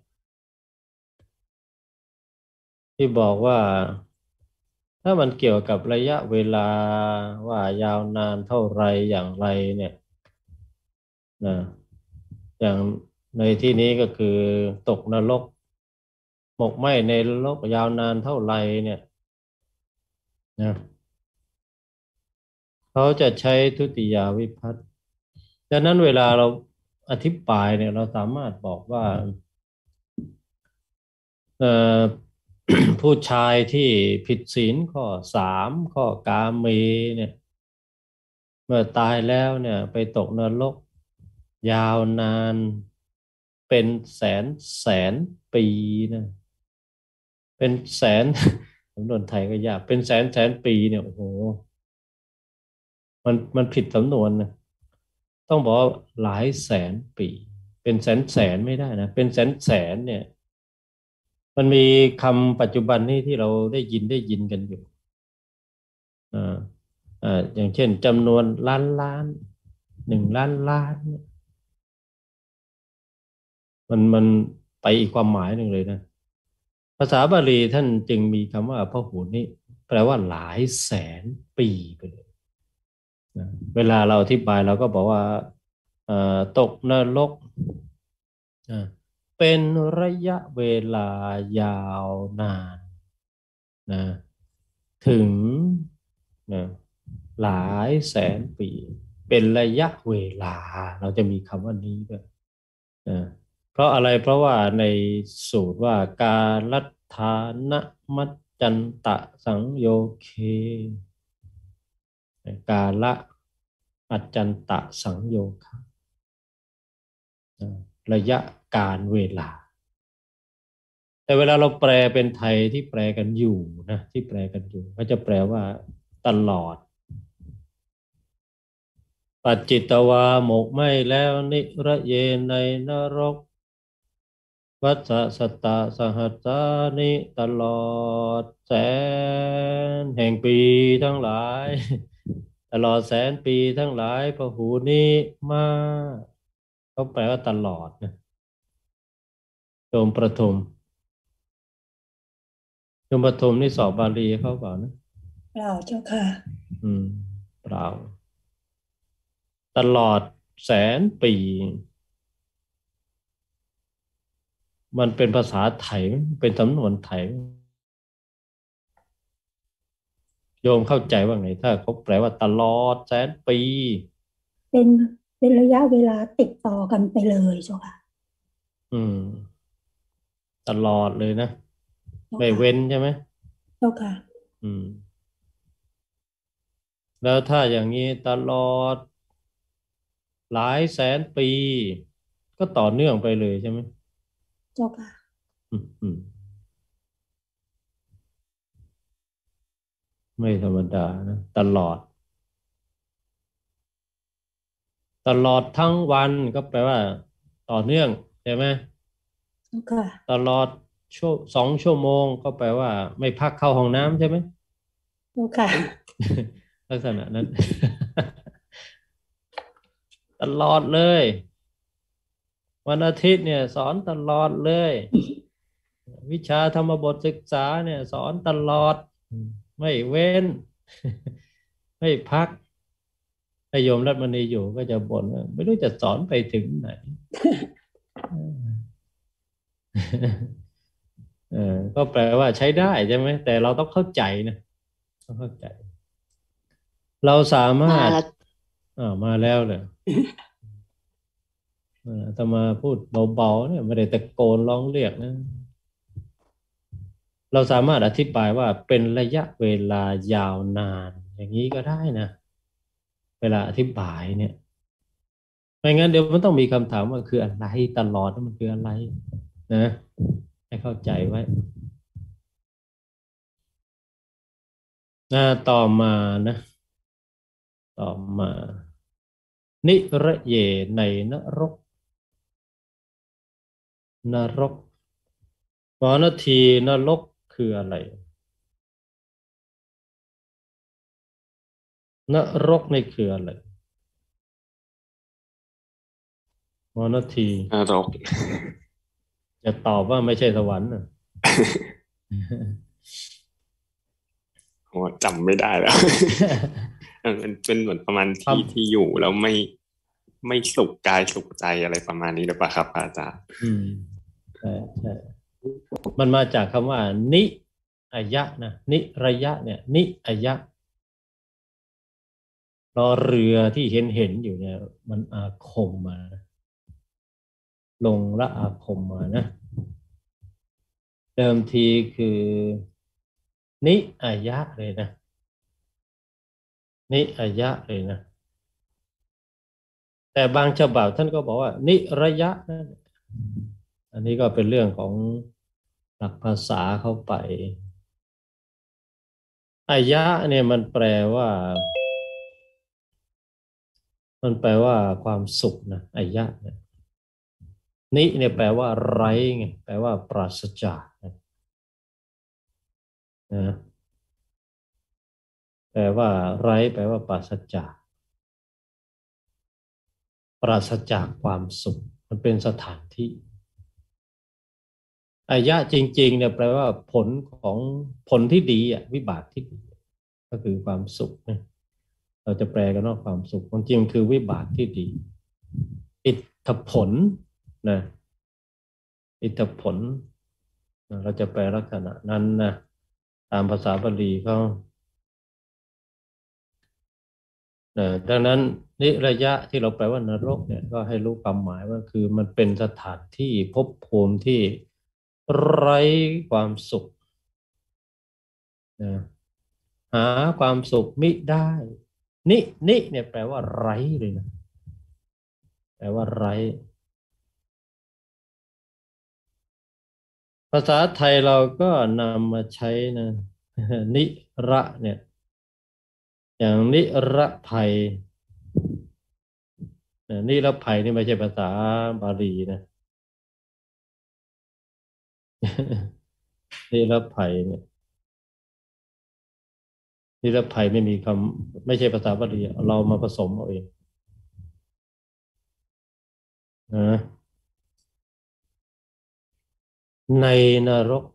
[SPEAKER 1] ที่บอกว่าถ้ามันเกี่ยวกับระยะเวลาว่ายาวนานเท่าไรอย่างไรเนี่ยนะอย่างในที่นี้ก็คือตกนรกหมกไหม้ในนรกยาวนานเท่าไรเนี่ยนะเขาจะใช้ทุติยาวิภัตติดังนั้นเวลาเราอธิบายเนี่ยเราสามารถบอกว่าเอ่อ ผู้ชายที่ผิดศีลข้อสามข้อกาเมเนี่ยเมื่อตายแล้วเนี่ยไปตกนรกยาวนานเป็นแสนแสนปีนะเป็นแสน สำนวนไทยก็ยากเป็นแสนแสนปีเนี่ยโอ้โหมันมันผิดสำนวนนะต้องบอกว่าหลายแสนปีเป็นแสนแสนไม่ได้นะเป็นแสนแสนเนี่ยมันมีคำปัจจุบันนี้ที่เราได้ยินได้ยินกันอยู่อ่าอ่าอย่างเช่นจำนวนล้านล้านหนึ่งล้านล้านเนี่ยมันมันไปอีกความหมายหนึ่งเลยนะภาษาบาลีท่านจึงมีคำว่าพหูนี่แปลว่าหลายแสนปีไปเลยนะเวลาเราอธิบายเราก็บอกว่าเอ่อตกนรกอ่าเป็นระยะเวลายาวนานนะถึงนะหลายแสนปีเป็นระยะเวลาเราจะมีคำว่านี้ด้วยนะเพราะอะไรเพราะว่าในสูตรว่าการลัทธานะมัจจันตะสังโยเคกาละอัจจันตะสังโยคะระยะการเวลาแต่เวลาเราแปลเป็นไทยที่แปลกันอยู่นะที่แปลกันอยู่ก็จะแปลว่าตลอดปัจจิตวาหมกไหม้แล้วนิระเยในนรกวัฏสตตะสหัสสานิตลอดแสนแห่งปีทั้งหลายตลอดแสนปีทั้งหลายพหูนี้มาก็แปลว่าตลอดนะโยมประทุมโยมประทุมนี่สอบบาลีเขาเปล่านะ
[SPEAKER 2] เปล่าเจ้าค่ะ
[SPEAKER 1] อืมเปล่าตลอดแสนปี มันเป็นภาษาไทยเป็นสำนวนไทยโยมเข้าใจว่าไงถ้าเขาแปลว่าตลอดแสนปี
[SPEAKER 2] เป็นเป็นระยะเวลาติดต่อกันไปเลยเจ้าค่ะ
[SPEAKER 1] อืมตลอดเลยนะไม่เว้นใช่ไหม
[SPEAKER 2] เจ้าค่ะ
[SPEAKER 1] อืมแล้วถ้าอย่างนี้ตลอดหลายแสนปีก็ต่อเนื่องไปเลยใช่ไหม
[SPEAKER 2] เจ้าค่ะ
[SPEAKER 1] อืมอืมไม่ธรรมดานะตลอดตลอดทั้งวันก็แปลว่าต่อเนื่องใช่ไหม
[SPEAKER 2] เจ้าค่ะ
[SPEAKER 1] ตลอดชั่วสองชั่วโมงก็แปลว่าไม่พักเข้าห้องน้ำใช่ไหม
[SPEAKER 2] เจ้าค่ะ
[SPEAKER 1] ลักษณะนั้น ตลอดเลย วันอาทิตย์เนี่ยสอนตลอดเลย วิชาธรรมบทศึกษาเนี่ยสอนตลอด ไม่เว้น ไม่พักถ้าโยมรัตมณีอยู่ก็จะบ่นว่าไม่รู้จะสอนไปถึงไหน เออก็แปลว่าใช้ได้ใช่ไหมแต่เราต้องเข้าใจนะต้องเข้าใจ เราสามารถอ่ามาแล้วเลยอาตมาพูดเบาๆเนี่ยไม่ได้ตะโกนร้องเรียกนะเราสามารถอธิบายว่าเป็นระยะเวลายาวนานอย่างนี้ก็ได้นะเวลาอธิบายเนี่ยไม่งั้นเดี๋ยวมันต้องมีคำถามว่าคืออะไรตลอดมันคืออะไรนะให้เข้าใจไว้นะต่อมานะต่อมานิระเยในนรกนรกหมอนาทีนรกคืออะไรนรกนี่คืออะไรหมอนาที
[SPEAKER 4] นรก
[SPEAKER 1] จะตอบว่าไม่ใช่สวรรค์น่ะ
[SPEAKER 4] โอ้จำไม่ได้แล้ว มันเป็นเหมือนประมาณ
[SPEAKER 1] ครั
[SPEAKER 4] ที่
[SPEAKER 1] บ
[SPEAKER 4] ที่อยู่แล้วไม่ไม่สุขกายสุขใจอะไรประมาณนี้หรือเปล่าครับอาจารย์
[SPEAKER 1] อืมใช่ใช่มันมาจากคำว่า นิอายะนะนิระยะเนี่ย นิอายะรอเรือที่เห็นเห็นอยู่เนี่ย มันอาคมมานะลงละอาคมมานะ เดิมทีคือ นิอายะเลยนะ นิอายะเลยนะ แต่บางฉบับท่านก็บอกว่า นิระยะนะอันนี้ก็เป็นเรื่องของหลักภาษาเข้าไปอายะเนี่ยมันแปลว่า มันแปลว่าความสุขนะอายะเนี่ยนิเนี่ยแปลว่าไร้ไงแปลว่าปราศจากนะแปลว่าไร้แปลว่าปราศจากปราศจากความสุขมันเป็นสถานที่อายะจริงๆเนี่ยแปลว่าผลของผลที่ดีอ่ะวิบากที่ดีก็คือความสุขนะเราจะแปลกันว่าความสุขจริงๆคือวิบากที่ดีอิทธผลนะอิทธผลเราจะแปลลักษณะนั้นนะตามภาษาบาลีเขาดังนั้นนิระยะที่เราแปลว่านรกเนี่ยก็ให้รู้ความหมายว่าคือมันเป็นสถานที่ภพภูมิที่ไร้ความสุขนะหาความสุขมิได้นินิเนี่ยแปลว่าไร้เลยนะแปลว่าไร้ภาษาไทยเราก็นำมาใช้นะนิระเนี่ยอย่างนิรภัยนิรภัยนี่ไม่ใช่ภาษาบาลีนะนิรภัยเนี่ยนิรภัยไม่มีคำไม่ใช่ภาษาบาลีเรามาผสมเอาเองนะในนรก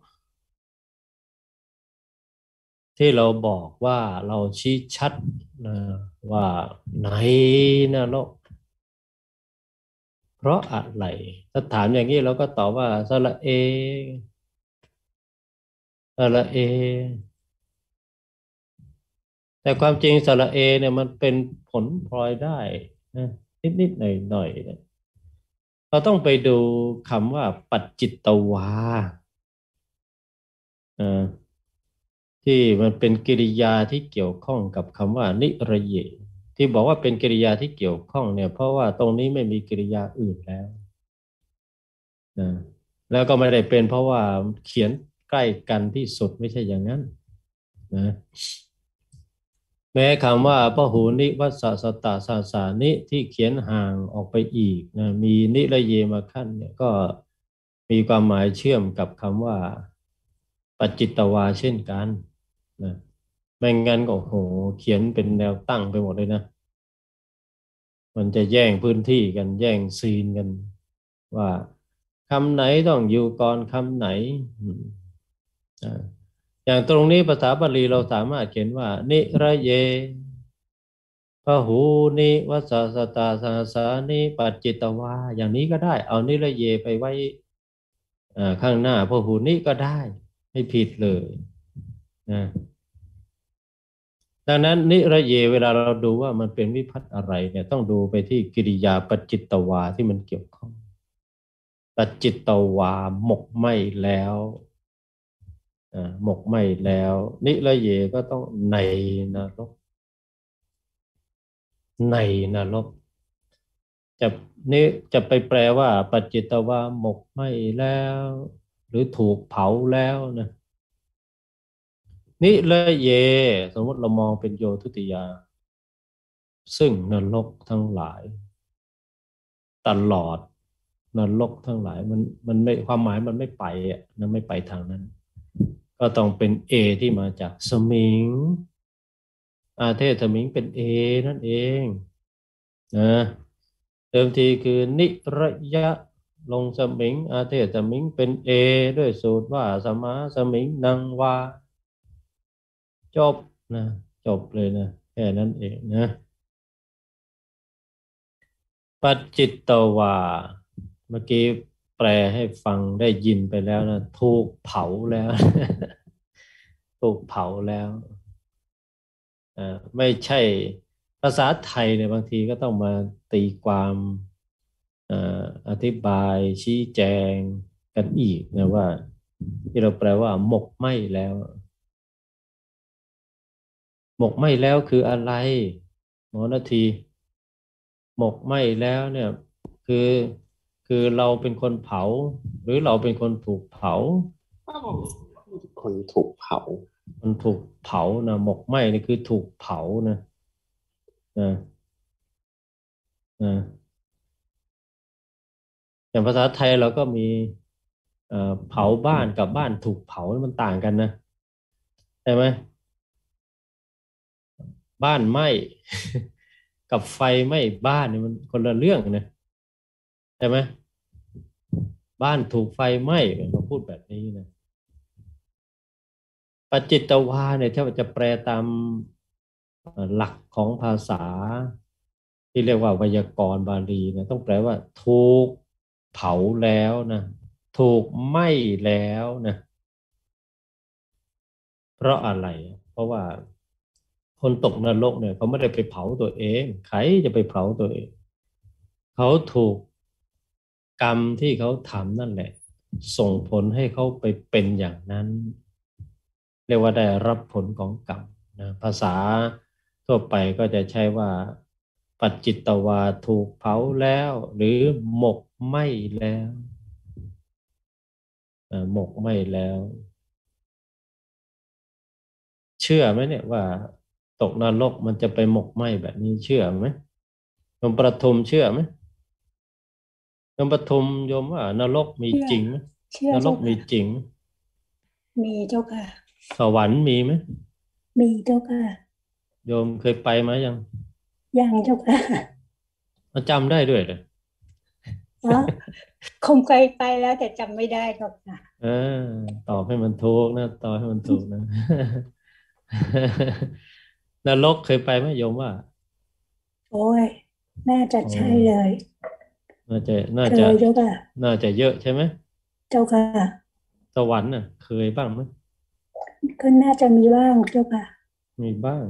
[SPEAKER 1] ที่เราบอกว่าเราชี้ชัดนะว่าในนรกเพราะอะไรถ้าถามอย่างนี้เราก็ตอบว่าสระเอสระเอแต่ความจริงสระเอเนี่ยมันเป็นผลพลอยได้นะนิดๆหน่อยๆนะเราต้องไปดูคำว่าปัจจิตตวาที่มันเป็นกิริยาที่เกี่ยวข้องกับคำว่านิระเยที่บอกว่าเป็นกิริยาที่เกี่ยวข้องเนี่ยเพราะว่าตรงนี้ไม่มีกิริยาอื่นแล้วนะแล้วก็ไม่ได้เป็นเพราะว่าเขียนใกล้กันที่สุดไม่ใช่อย่างนั้นนะแม้คำว่าพหูนิวัสสะสตาสาสานิที่เขียนห่างออกไปอีกนะมีนิระเยมาขั้นเนี่ยก็มีความหมายเชื่อมกับคำว่าปัจจิตตวาเช่นกันนะไม่งั้นก็โหเขียนเป็นแนวตั้งไปหมดเลยนะมันจะแย่งพื้นที่กันแย่งซีนกันว่าคำไหนต้องอยู่ก่อนคำไหนอย่างตรงนี้ภาษาบาลีเราสามารถเขียนว่านิระเยพหูนิวัสสะสตาสาสานิปัจจิตตวาอย่างนี้ก็ได้เอานิระเยไปไว้ข้างหน้าพหูนิก็ได้ไม่ผิดเลยนะดังนั้นนิระเยเวลาเราดูว่ามันเป็นวิภัตติอะไรเนี่ยต้องดูไปที่กิริยาปัจจิตตวาที่มันเกี่ยวข้องปัจจิตตวาหมกไหม้แล้วหมกไหม้แล้วนิระเยก็ต้องในนรกในนรกจะนี่จะไปแปลว่าปัจจิตตวาหมกไหม้แล้วหรือถูกเผาแล้วนะนิระเยสมมติเรามองเป็นโยทุติยาซึ่งนรกทั้งหลายตลอดนรกทั้งหลายมันมันไม่ความหมายมันไม่ไปอ่ะนะไม่ไปทางนั้นก็ต้องเป็นเอที่มาจากสมิงอาเทศสมิงเป็นเอนั่นเองนะเดิมทีคือนิระยะลงสมิงอาเทศสมิงเป็นเอด้วยสูตรว่าสมาสมิงนังวาจบนะจบเลยนะแค่นั้นเองนะปัจจิตตวาเมื่อกี้แปลให้ฟังได้ยินไปแล้วนะถูกเผาแล้ว ถูกเผาแล้วอ่าไม่ใช่ภาษาไทยเนี่ยบางทีก็ต้องมาตีความอ่าอธิบายชี้แจงกันอีกนะว่าที่เราแปลว่าหมกไหม้แล้วหมกไหม้แล้วคืออะไรหมอนาทีหมกไหม้แล้วเนี่ยคือคือเราเป็นคนเผาหรือเราเป็นคนถูกเผา
[SPEAKER 4] คนถูกเผา
[SPEAKER 1] คนถูกเผานะหมกไหม้นี่คือถูกเผานะนะนะอย่างภาษาไทยเราก็มีเอ่อเผาบ้านกับบ้านถูกเผามันต่างกันนะใช่ไหมบ้านไหม้ กับไฟไหม้บ้านนี่มันคนละเรื่องนะใช่ไหมบ้านถูกไฟไหม้เขาพูดแบบนี้นะปัจจิตวาเนี่ยถ้าจะแปลตามหลักของภาษาที่เรียกว่าไวยากรณ์บาลีนะต้องแปลว่าถูกเผาแล้วนะถูกไหม้แล้วนะเพราะอะไรเพราะว่าคนตกนรกเนี่ยเขาไม่ได้ไปเผาตัวเองใครจะไปเผาตัวเองเขาถูกกรรมที่เขาทำนั่นแหละส่งผลให้เขาไปเป็นอย่างนั้นเรียกว่าได้รับผลของกรรมนะภาษาทั่วไปก็จะใช้ว่าปัจจิตตวาถูกเผาแล้วหรือหมกไหม้แล้วหมกไหม้แล้วเชื่อไหมเนี่ยว่าตกนรกมันจะไปหมกไหม้แบบนี้เชื่อไหมโยมประทุมเชื่อไหมโยมประทุมโยมว่านรกมีจริงไหม
[SPEAKER 2] เชื่อน
[SPEAKER 1] ร
[SPEAKER 2] เจ้าก
[SPEAKER 1] มี
[SPEAKER 2] ค่ะ
[SPEAKER 1] จริงไหม
[SPEAKER 2] มีเจ้าค่ะ
[SPEAKER 1] สวรรค์มีไหม
[SPEAKER 2] มีเจ้าค่ะ
[SPEAKER 1] โยมเคยไปไหมยัง
[SPEAKER 2] ยังเจ้าค่ะ
[SPEAKER 1] จำได้ด้วยเลย
[SPEAKER 2] อ๋อคงเคยไปแล้วแต่จำไม่ได้หรอกค่ะ
[SPEAKER 1] เออตอบให้มันถูกนะตอบให้มันถูกนะ นรกเคยไปไหมโยมว่า
[SPEAKER 2] โอ้ยน่าจะใช่เลย
[SPEAKER 1] น่าจะน่า
[SPEAKER 2] เค
[SPEAKER 1] จะ
[SPEAKER 2] ยเจ้าค่ะ
[SPEAKER 1] น่าจะเยอะใช่ไหม
[SPEAKER 2] เจ้าค่ะ
[SPEAKER 1] สวรรค์น่ะเคยบ้างไหม
[SPEAKER 2] ก็น่าจะมีบ้างเจ้าค่ะ
[SPEAKER 1] มีบ้าง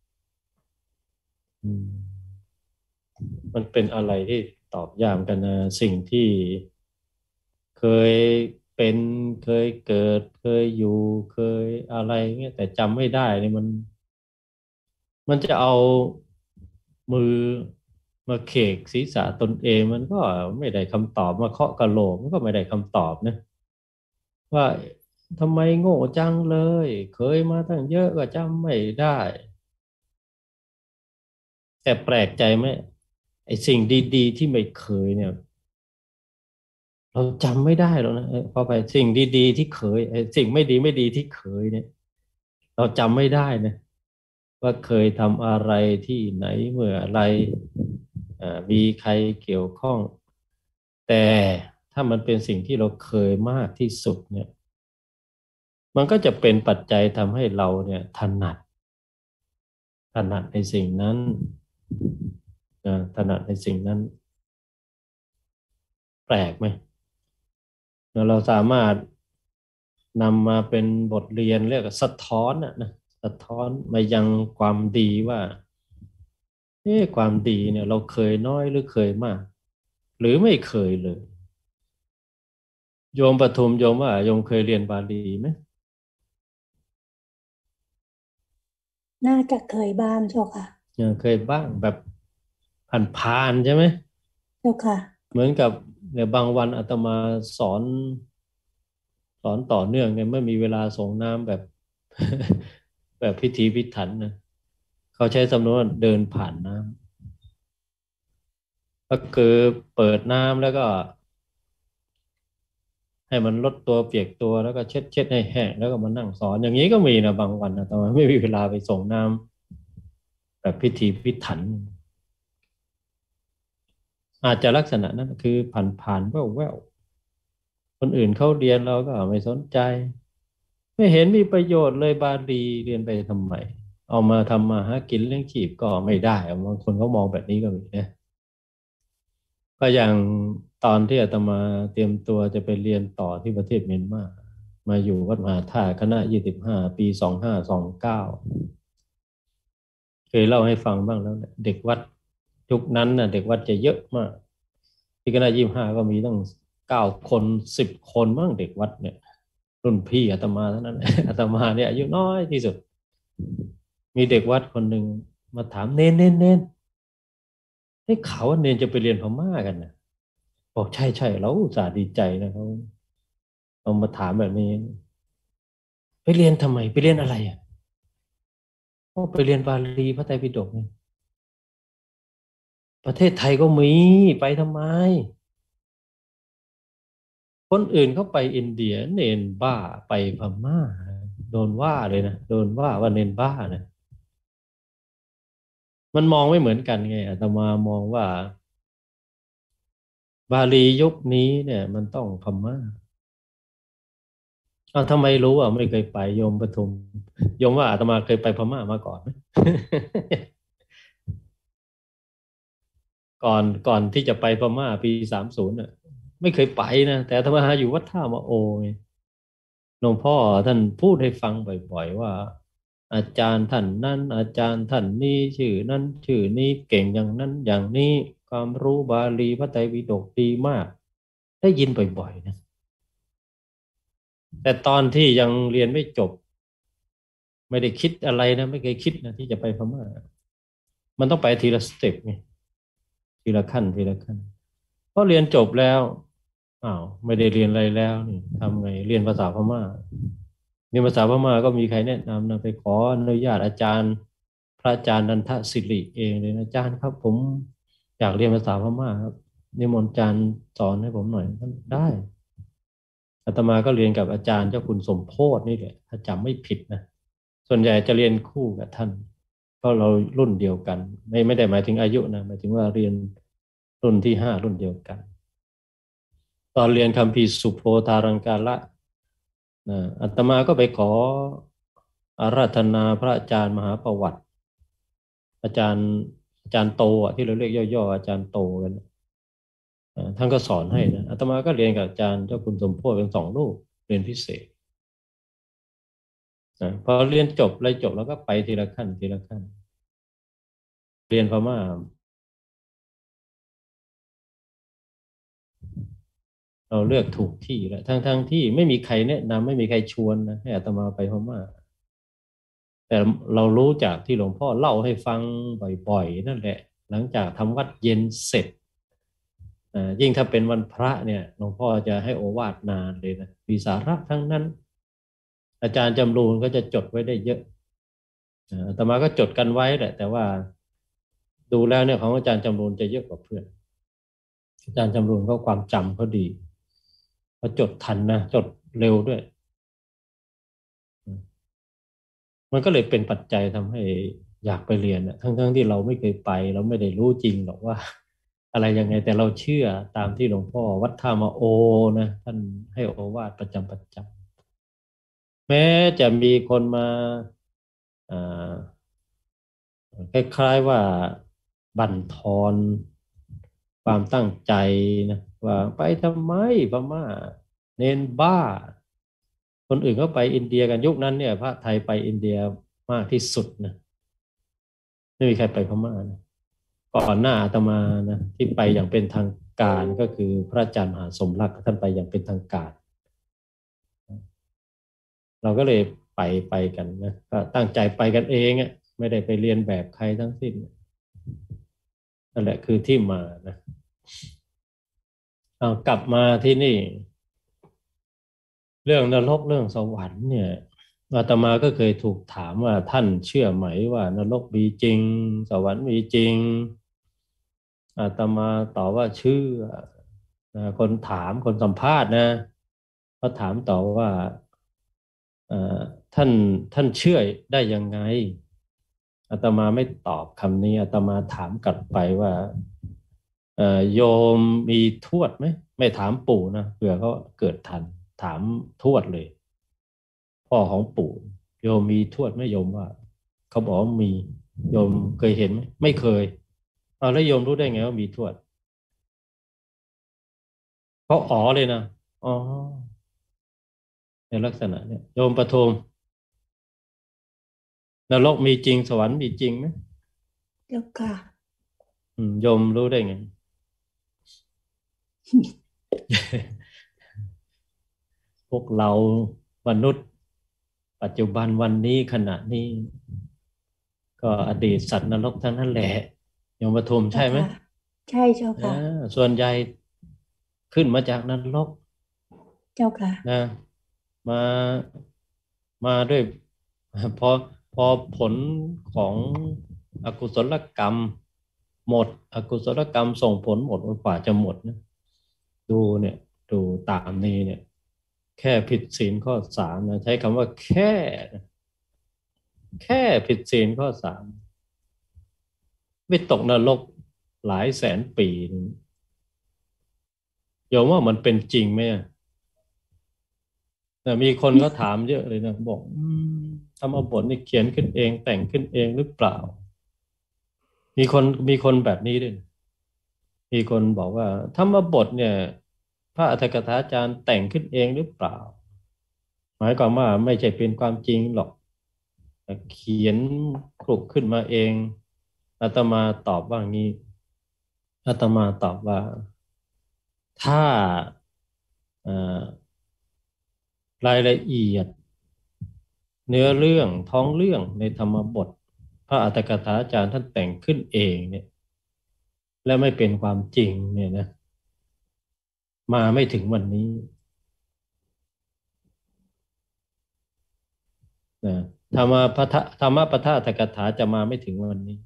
[SPEAKER 1] อืมมันเป็นอะไรที่ตอบยากกันนะสิ่งที่เคยเป็นเคยเกิดเคยอยู่เคยอะไรเงี้ยแต่จำไม่ได้เนี่ยมันมันจะเอามือมาเขกศีรษะตนเองมันก็ไม่ได้คำตอบมาเคาะกะโหลกมันก็ไม่ได้คำตอบนะว่าทำไมโง่จังเลยเคยมาตั้งเยอะก็จำไม่ได้แต่แปลกใจไหมไอ้สิ่งดีๆที่ไม่เคยเนี่ยเราจำไม่ได้หรอกนะเออพอไปสิ่งดีๆที่เคยไอ้สิ่งไม่ดีไม่ดีที่เคยเนี่ยเราจำไม่ได้นะว่าเคยทำอะไรที่ไหนเมื่ออะไรอ่ามีใครเกี่ยวข้องแต่ถ้ามันเป็นสิ่งที่เราเคยมากที่สุดเนี่ยมันก็จะเป็นปัจจัยทำให้เราเนี่ยถนัดถนัดในสิ่งนั้นนะถนัดในสิ่งนั้นแปลกไหมเราสามารถนำมาเป็นบทเรียนเรียกว่าสะท้อนนะนะสะท้อนมายังความดีว่าเอ๊ะความดีเนี่ยเราเคยน้อยหรือเคยมากหรือไม่เคยเลยโยมปทุมโยมว่าโยมเคยเรียนบาลีไหม
[SPEAKER 2] น่าจะเคยบ้างเจ้าค่ะ
[SPEAKER 1] เคยบ้างแบบผ่านๆใช่ไหม
[SPEAKER 2] เจ้าค่ะ
[SPEAKER 1] เหมือนกับเนี่ยบางวันอาตมาสอนสอนต่อเนื่องเนี่ยไม่มีเวลาส่งน้ำแบบ แบบพิถีพิถันนะเขาใช้สำนวนเดินผ่านน้ำก็คือเปิดน้ำแล้วก็ให้มันลดตัวเปียกตัวแล้วก็เช็ดเช็ดให้แห้งแล้วก็มานั่งสอนอย่างนี้ก็มีนะบางวันนะแต่ว่าไม่มีเวลาไปส่งน้ำแบบพิธีพิถันอาจจะลักษณะนั้นคือผ่านผ่านแววแววคนอื่นเขาเรียนเราก็ไม่สนใจไม่เห็นมีประโยชน์เลยบาลีเรียนไปทำไมเอามาทำมาหากินเลี้ยงชีพก็ไม่ได้บางคนเขามองแบบนี้ก็มีนะก็อย่างตอนที่อาตมาเตรียมตัวจะไปเรียนต่อที่ประเทศเมียนมามาอยู่วัดมหาธาตุคณะยี่สิบห้าปีสองห้าสองเก้าเคยเล่าให้ฟังบ้างแล้วเด็กวัดยุคนั้นน่ะเด็กวัดจะเยอะมากที่คณะยี่สิบห้าก็มีตั้งเก้าคนสิบคนมั้งเด็กวัดเนี่ยรุ่นพี่อาตมาเท่านั้นอาตมาเนี่ยอายุน้อยที่สุดมีเด็กวัดคนหนึ่งมาถามเนนเนนเนนให้ข่าวว่าเนนจะไปเรียนพม่ากันนะบอกใช่ใช่เราอุตส่าห์ดีใจนะเขาเอามาถามแบบนี้ไปเรียนทำไมไปเรียนอะไรอ่ะก็ไปเรียนบาลีพระไตรปิฎกไงประเทศไทยก็มีไปทำไมคนอื่นเขาไปอินเดียเนนบ้าไปพม่าโดนว่าเลยนะโดนว่าว่าเนนบ้านะมันมองไม่เหมือนกันไงอาตมามองว่าบาลียุคนี้เนี่ยมันต้องพม่าอ้าวทำไมรู้อ่ะไม่เคยไปโยมปทุมโยมว่าอาตมาเคยไปพม่ามาก่อนไหม ก่อนก่อนที่จะไปพม่าปีสามศูนย์อ่ะไม่เคยไปนะแต่อาตมาอยู่วัดท่ามะโอไงหลวงพ่อท่านพูดให้ฟังบ่อยๆว่าอาจารย์ท่านนั้นอาจารย์ท่านนี้ชื่อนั้นชื่อนี้เก่งอย่างนั้นอย่างนี้ความรู้บาลีพระไตรปิฎกดีมากได้ยินบ่อยๆนะแต่ตอนที่ยังเรียนไม่จบไม่ได้คิดอะไรนะไม่เคยคิดนะที่จะไปพม่ามันต้องไปทีละสเต็ปไงทีละขั้นทีละขั้นพอเรียนจบแล้วอ้าวไม่ได้เรียนอะไรแล้วนี่ทำไงเรียนภาษาพม่าเรียนภาษาพม่าก็มีใครแนะนำนะไปขออนุญาตอาจารย์พระอาจารย์นันทศิริเองเลยนะอาจารย์ครับผมอยากเรียนภาษาพม่าครับนิมนต์อาจารย์สอนให้ผมหน่อยได้อาตมาก็เรียนกับอาจารย์เจ้าคุณสมโพธินี่แหละถ้าจำไม่ผิดนะส่วนใหญ่จะเรียนคู่กับท่านเพราะเรารุ่นเดียวกันไม่ไม่ได้หมายถึงอายุนะหมายถึงว่าเรียนรุ่นที่ห้ารุ่นเดียวกันตอนเรียนคัมภีร์สุโภทารังกาละนะอาตมาก็ไปขออาราธนาพระอาจารย์มหาประวัติอาจารย์อาจารย์โตอ่ะที่เราเรียกย่อๆอาจารย์โตกันท่านก็สอนให้นะอาตมาก็เรียนกับอาจารย์เจ้าคุณสมโพธิเป็นสองรูปเรียนพิเศษนะพอเรียนจบเลยจบแล้วก็ไปทีละขั้นทีละขั้นเรียนพม่าเราเลือกถูกที่แล้วทั้งทั้งที่ไม่มีใครแนะนำไม่มีใครชวนนะให้อาตมาไปพม่าแต่เรารู้จากที่หลวงพ่อเล่าให้ฟังบ่อยๆนั่นแหละหลังจากทำวัดเย็นเสร็จยิ่งถ้าเป็นวันพระเนี่ยหลวงพ่อจะให้โอวาทนานเลยนะมีสาระทั้งนั้นอาจารย์จำรูนก็จะจดไว้ได้เยอะอาตมาก็จดกันไว้แหละแต่ว่าดูแล้วเนี่ยของอาจารย์จำรูนจะเยอะกว่าเพื่อนอาจารย์จำรูนเขาความจำเขาดีเขาจดทันนะจดเร็วด้วยมันก็เลยเป็นปัจจัยทำให้อยากไปเรียนทั้งๆ ท, ที่เราไม่เคยไปเราไม่ได้รู้จริงหรอกว่าอะไรยังไงแต่เราเชื่อตามที่หลวงพ่อวัดท่ามะโอนะท่านให้โอวาทประจำประจำแม้จะมีคนมาคล้ายๆว่าบั่นทอนความตั้งใจนะว่าไปทำไมพม่าเน้นบ้าคนอื่นก็ไปอินเดียกันยุคนั้นเนี่ยพระไทยไปอินเดียมากที่สุดนะไม่มีใครไปพม่านะก่อนหน้าอาตมานะที่ไปอย่างเป็นทางการก็คือพระอาจารย์มหาสมรักท่านไปอย่างเป็นทางการเราก็เลยไปไปกันนะก็ตั้งใจไปกันเองอ่ะไม่ได้ไปเรียนแบบใครทั้งสิ้นนั่นแหละคือที่มานะเอากลับมาที่นี่เรื่องนรกเรื่องสวรรค์เนี่ยอาตมาก็เคยถูกถามว่าท่านเชื่อไหมว่านรกมีจริงสวรรค์มีจริงอาตมาตอบว่าเชื่อคนถามคนสัมภาษณ์นะเขาถามต่อว่าท่านท่านเชื่อได้ยังไงอาตมาไม่ตอบคำนี้อาตมาถามกลับไปว่าโยมมีทวดไหมไม่ถามปู่นะเผื่อเขาเกิดทันถามทวดเลยพ่อของปู่โยมมีทวดไหมโยมว่าเขาบอกว่ามีโยมเคยเห็นไหมไม่เคยเอาแล้วโยมรู้ได้ไงว่ามีทวดเขาอ๋อเลยนะอ๋อในลักษณะเนี่ยโยมปฐมนรกมีจริงสวรรค์มีจริงไหม
[SPEAKER 2] เจ้าค่ะ
[SPEAKER 1] โยมรู้ได้ไง พวกเรามนุษย์ปัจจุบันวันนี้ขณะนี้ก็อดีตสัตว์นรกทั้งนั้นแหละโยมปฐมใช่ไหม
[SPEAKER 2] ใช่เจ้าค่ะ
[SPEAKER 1] ส่วนใหญ่ขึ้นมาจากนรก
[SPEAKER 2] เจ้าค่ะ
[SPEAKER 1] นะมามาด้วยพอพอผลของอกุศลกรรมหมดอกุศลกรรมส่งผลหมดกว่าจะหมดนะดูเนี่ยดูตามนี้เนี่ยแค่ผิดศีลข้อสามนะใช้คำว่าแค่แค่ผิดศีลข้อสามไม่ตกนรกหลายแสนปีโยมว่ามันเป็นจริงไหมแต่มีคนก็ถามเยอะเลยนะบอกธรรมบทนี่เขียนขึ้นเองแต่งขึ้นเองหรือเปล่ามีคนมีคนแบบนี้ด้วยมีคนบอกว่าธรรมบทเนี่ยพระอัฏฐกถาจารย์แต่งขึ้นเองหรือเปล่าหมายความว่าไม่ใช่เป็นความจริงหรอกเขียนคลุกขึ้นมาเองอาตมาตอบว่างี้อาตมาตอบว่าถ้ารายละเอียดเนื้อเรื่องท้องเรื่องในธรรมบทพระอัฏฐกถาจารย์ท่านแต่งขึ้นเองเนี่ยและไม่เป็นความจริงเนี่ยนะมาไม่ถึงวันนี้นะธรรมปทะธรรมปทะอัฏฐกถาจะมาไม่ถึงวันนี้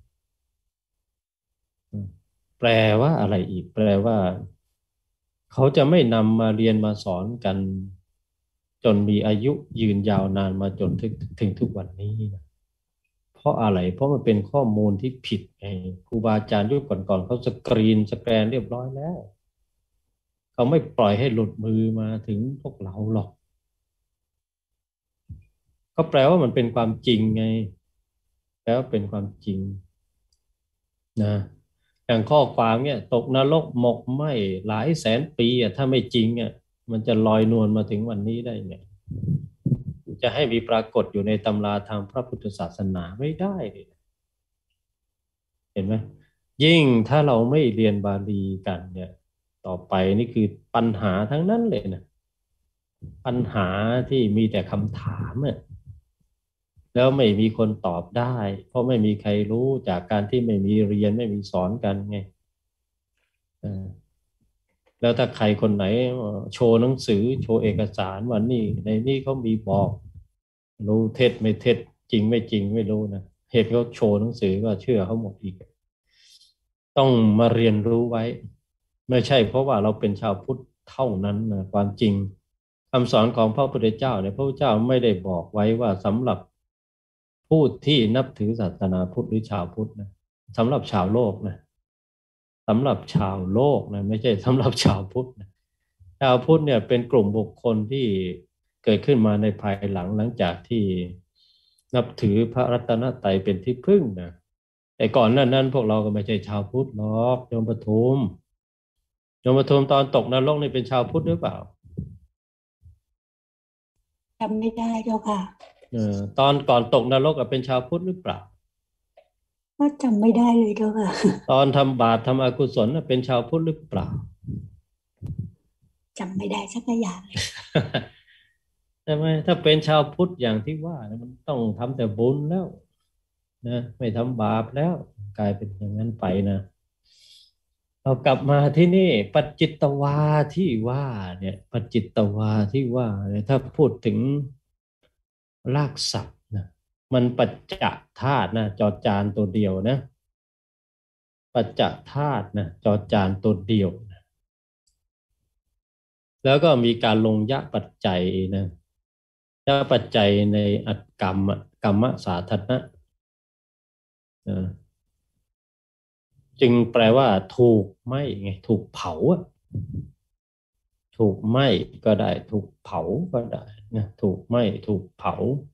[SPEAKER 1] แปลว่าอะไรอีกแปลว่าเขาจะไม่นำมาเรียนมาสอนกันจนมีอายุยืนยาวนานมาจนถึงถึงทุกวันนี้นะเพราะอะไรเพราะมันเป็นข้อมูลที่ผิดไงครูบาอาจารย์ยุคก่อนๆเขาสกรีนสแกนเรียบร้อยแล้วเขาไม่ปล่อยให้หลุดมือมาถึงพวกเราหรอกก็แปลว่ามันเป็นความจริงไงแปลว่าเป็นความจริงนะอย่างข้อความเนี่ยตกนรกหมกไหมหลายแสนปีอ่ะถ้าไม่จริงอ่ะมันจะลอยนวลมาถึงวันนี้ได้ไงจะให้มีปรากฏอยู่ในตำราทางพระพุทธศาสนาไม่ได้เลยเห็นไหมยิ่งถ้าเราไม่เรียนบาลีกันเนี่ยต่อไปนี่คือปัญหาทั้งนั้นเลยนะปัญหาที่มีแต่คำถามเนี่ยแล้วไม่มีคนตอบได้เพราะไม่มีใครรู้จากการที่ไม่มีเรียนไม่มีสอนกันไงแล้วถ้าใครคนไหนโชว์หนังสือโชว์เอกสารว่านี่ในนี่เขามีบอกรู้เท็จไม่เท็จจริงไม่จริงไม่รู้นะเหตุเขาโชว์หนังสือก็เชื่อเขาหมดอีกต้องมาเรียนรู้ไว้ไม่ใช่เพราะว่าเราเป็นชาวพุทธเท่านั้นนะความจริงคำสอนของพระพุทธเจ้าเนี่ยพระพุทธเจ้าไม่ได้บอกไว้ว่าสำหรับผู้ที่นับถือศาสนาพุทธหรือชาวพุทธนะสำหรับชาวโลกนะสำหรับชาวโลกนะไม่ใช่สำหรับชาวพุทธนะชาวพุทธเนี่ยเป็นกลุ่มบุคคลที่เกิดขึ้นมาในภายหลังหลังจากที่นับถือพระรัตนตรัยเป็นที่พึ่งนะแต่ก่อนนั้นนั้นพวกเราก็ไม่ใช่ชาวพุทธหรอกโยมปทุมโยมปทุมตอนตกนรกนี่เป็นชาวพุทธหรือเปล่า
[SPEAKER 2] จำไม่ได้เจ้าค่ะ
[SPEAKER 1] เออตอนก่อนตกนรกเป็นชาวพุทธหรือเปล่า
[SPEAKER 2] ก็จำไม่ได้เลยเจ้าค่ะ
[SPEAKER 1] ตอนทำบาปทำอกุศลเป็นชาวพุทธหรือเปล่า
[SPEAKER 2] จำไม่ได้สักอย่างเลย
[SPEAKER 1] ใช่ไหมถ้าเป็นชาวพุทธอย่างที่ว่ามันต้องทำแต่บุญแล้วนะไม่ทำบาปแล้วกลายเป็นอย่างนั้นไปนะเรากลับมาที่นี่ปัจจิตตวาที่ว่าเนี่ยปัจจิตตวาที่ว่าเนี่ยถ้าพูดถึงรากศัพท์นะมันปัจจธาตุนะจอจานตัวเดียวนะปัจจธาตุนะจอจานตัวเดียวนะแล้วก็มีการลงยะปัจจัยนะยะปัจจัยในอัตกรรมกรรมสาธารณะนะจึงแปลว่าถูกไหม้ไงถูกเผาอะถูกไหม้ก็ได้ถูกเผาก็ได้นะถูกไหม้ถูกเผา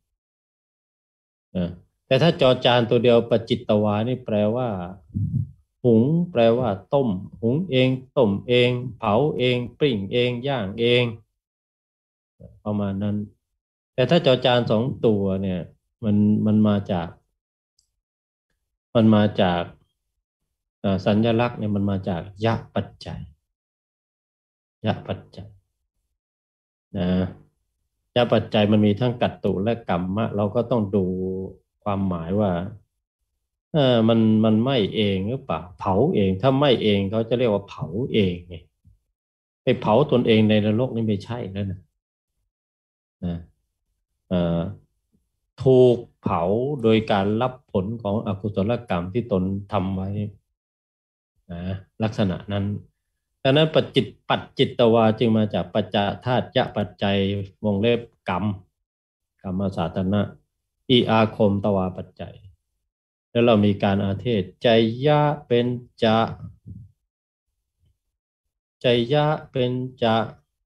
[SPEAKER 1] นะแต่ถ้าจอจานตัวเดียวปจิตตวานี่แปลว่าหุงแปลว่าต้มหุงเองต้มเองเผาเองปิ้งเองย่างเองประมาณนั้นแต่ถ้าจอจานสองตัวเนี่ยมันมันมาจากมันมาจากสัญลักษณ์เนี่ยมันมาจากยะปัจจัยยะปัจจัยนะยะปัจจัยมันมีทั้งกัตตุและกัมมะเราก็ต้องดูความหมายว่าเออมันมันไหม้เองหรือเปล่าเผาเองถ้าไหม้เองเขาจะเรียกว่าเผาเองไงไปเผาตนเองในนรกนี่ไม่ใช่แล้วนะนะเอ่อถูกเผาโดยการรับผลของอกุศลกรรมที่ตนทำไว้นะลักษณะนั้นดังนั้นปัจจิตปัจจิตตวาจึงมาจากปัจจธาตุยะปัจจัยวงเล็บกรรมกรรมสาธารณะอีอาคมตวาปัจจัยแล้วเรามีการอาเทศใจยะเป็นจะใจยะเป็นจะ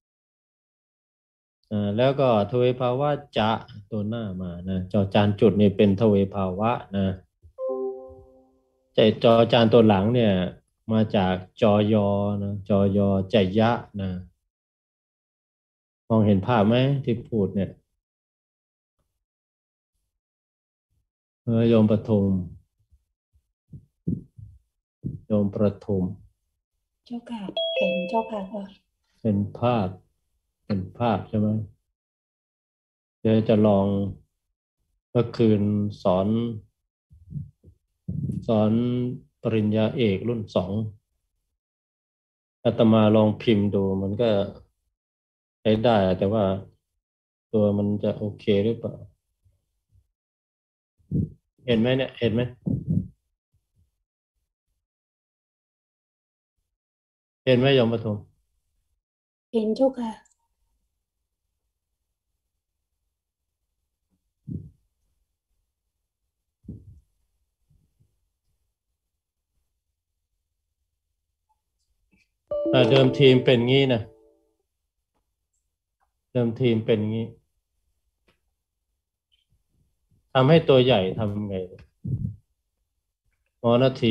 [SPEAKER 1] แล้วก็ทเวภาวะจะตัวหน้ามานะจอจานจุดนี่เป็นทเวภาวะนะใจจอจานตัวหลังเนี่ยมาจากจอยอนะจอยอใจยะนะมองเห็นภาพไหมที่พูดเนี่ยเออโยมประทุมโยมประทุม
[SPEAKER 2] เจ้าค่ะเห็นเจ้าค่ะ
[SPEAKER 1] เป็นภาพเป็นภาพใช่ไหมเดี๋ยวจะลองเมื่อคืนสอนสอนปริญญาเอกรุ่นสองอาตมาลองพิมพ์ดูมันก็ใช้ได้แต่ว่าตัวมันจะโอเคหรือเปล่าเห็นไหมเนี่ยเห็นไหมเห็นไหมโยมปฐม
[SPEAKER 2] เห็นเจ้าค่ะ
[SPEAKER 1] เดิมทีมเป็นงี้นะเดิมทีมเป็นงี้ทำให้ตัวใหญ่ทำไงหมอนาที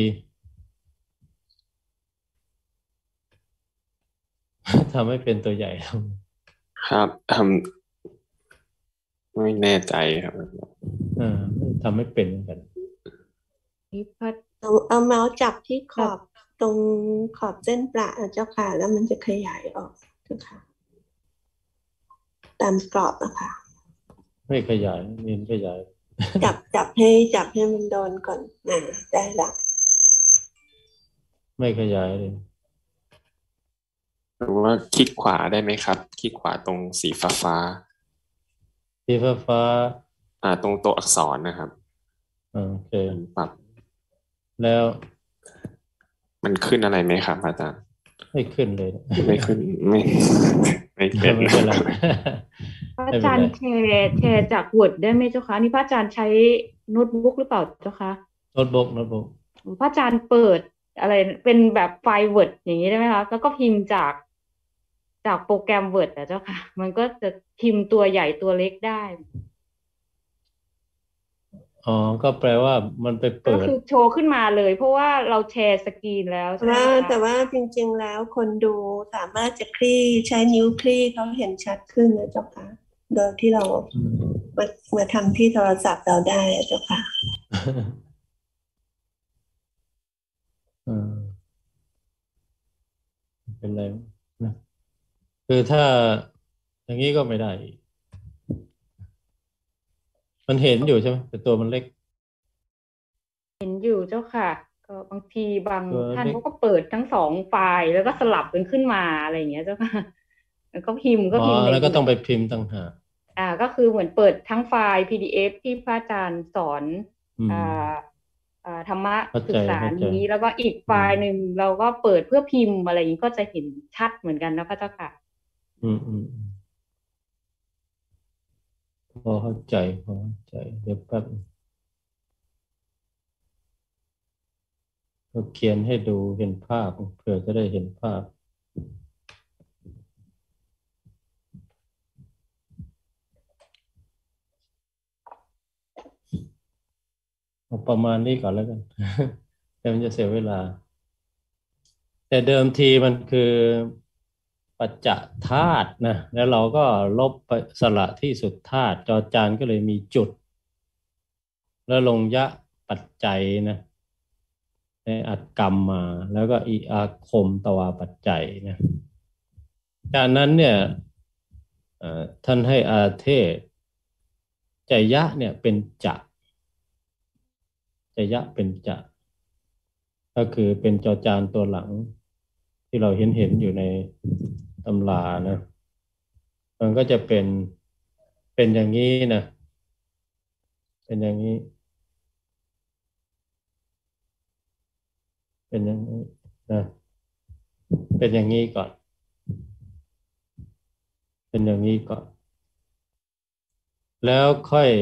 [SPEAKER 1] ทำให้เป็นตัวใหญ่
[SPEAKER 4] ครับทำไม่แน่ใจครับ
[SPEAKER 1] อ่าทำให้เป็นเหมือนกัน
[SPEAKER 5] นี่พัด
[SPEAKER 6] เอาเอาเมาส์จับที่ขอบตรงขอบเส้นประเจ้าค่ะแล้วมันจะขยายออกเจ้าค่ะตามกรอบนะคะ
[SPEAKER 1] ไม่ขยายนินขยาย
[SPEAKER 6] จับจับให้จับให้มันโดนก่อนนะได้ละ
[SPEAKER 1] ไม่ขยายเลย
[SPEAKER 4] หรือว่าคลิกขวาได้ไหมครับคลิกขวาตรงสีฟ้าฟ้า
[SPEAKER 1] สีฟ้าฟ้า
[SPEAKER 4] อ่าตรงตัวอักษรนะครับ
[SPEAKER 1] โอเค
[SPEAKER 4] ปรับ
[SPEAKER 1] แล้ว
[SPEAKER 4] มันขึ้นอะไรไหมครับอาจารย์
[SPEAKER 1] ไม่ขึ้นเลย
[SPEAKER 4] ไม่ขึ้นไม่ไม่เป็น
[SPEAKER 1] ไม่เป็นไร
[SPEAKER 5] พระอาจารย์แชร์แชร์จาก Word ได้ไหมเจ้าคะนี่พระอาจารย์ใช้โน้ตบุ๊กหรือเปล่าเจ้าคะ
[SPEAKER 1] โน้ตบุ๊กโน้ตบุ๊ก
[SPEAKER 5] พระอาจารย์เปิดอะไรเป็นแบบไฟล์ Word อย่างนี้ได้ไหมคะแล้วก็พิมพ์จากจากโปรแกรม Word อ่ะเจ้าค่ะมันก็จะพิมพ์ตัวใหญ่ตัวเล็กได้
[SPEAKER 1] อ๋อก็แปลว่ามันไปเปิด
[SPEAKER 5] ก็คือโชว์ขึ้นมาเลยเพราะว่าเราแชร์สกรีนแล้วใช่ไหม
[SPEAKER 6] แต่ว่าจริงๆแล้วคนดูสามารถจะคลี่ใช้นิ้วคลี่เขาเห็นชัดขึ้นนะเจ้าค่ะโดยที่เรามามาทำที่โทรศัพท์เราได้เจ้าค่ะ
[SPEAKER 1] เป็นไรนะคือถ้าอย่างนี้ก็ไม่ได้มันเห็นอยู่ใช่ไหมแต่ตัวมันเล็ก
[SPEAKER 5] เห็นอยู่เจ้าค่ะก็บางทีบางท่านเขาก็เปิดทั้งสองไฟล์แล้วก็สลับกันขึ้นมาอะไรอย่างเงี้ยเจ้าค่ะแล้วก็พิมพ์ก็พิมพ์
[SPEAKER 1] แล้วก็ต้องไปพิมพ์ต่างหาก
[SPEAKER 5] อ่าก็คือเหมือนเปิดทั้งไฟล์ พี ดี เอฟ ที่พระอาจารย์สอนอ่าอ่าธรรมะศึกษานี้แล้วก็อีกไฟล์หนึ่งเราก็เปิดเพื่อพิมพ์อะไรอย่างนี้ก็จะเห็นชัดเหมือนกันนะพระเจ้าค่ะ
[SPEAKER 1] อืมอืมพอเข้าใจพอเข้าใจเดี๋ยวแป๊บก็เขียนให้ดูเห็นภาพเผื่อจะได้เห็นภาพเอาประมาณนี้ก่อนแล้วกัน เดี๋ยวมันจะเสียเวลา แต่เดิมทีมันคือปัจจธาตุนะแล้วเราก็ลบไปสระที่สุดธาตุจอจานก็เลยมีจุด แล้วลงยะปัจจัยนะในอัตกรรมมาแล้วก็อีอาคมตวาปัจจัยนะจากนั้นเนี่ยท่านให้อาเทศจยะเนี่ยเป็นจะจยะเป็นจะก็คือเป็นจอจานตัวหลังที่เราเห็นเห็นอยู่ในตำรานะมันก็จะเป็นเป็นอย่างนี้นะเป็นอย่างนี้เป็นอย่างนี้นะเป็นอย่างนี้ก่อนเป็นอย่างนี้ก่อนแล้วค่อย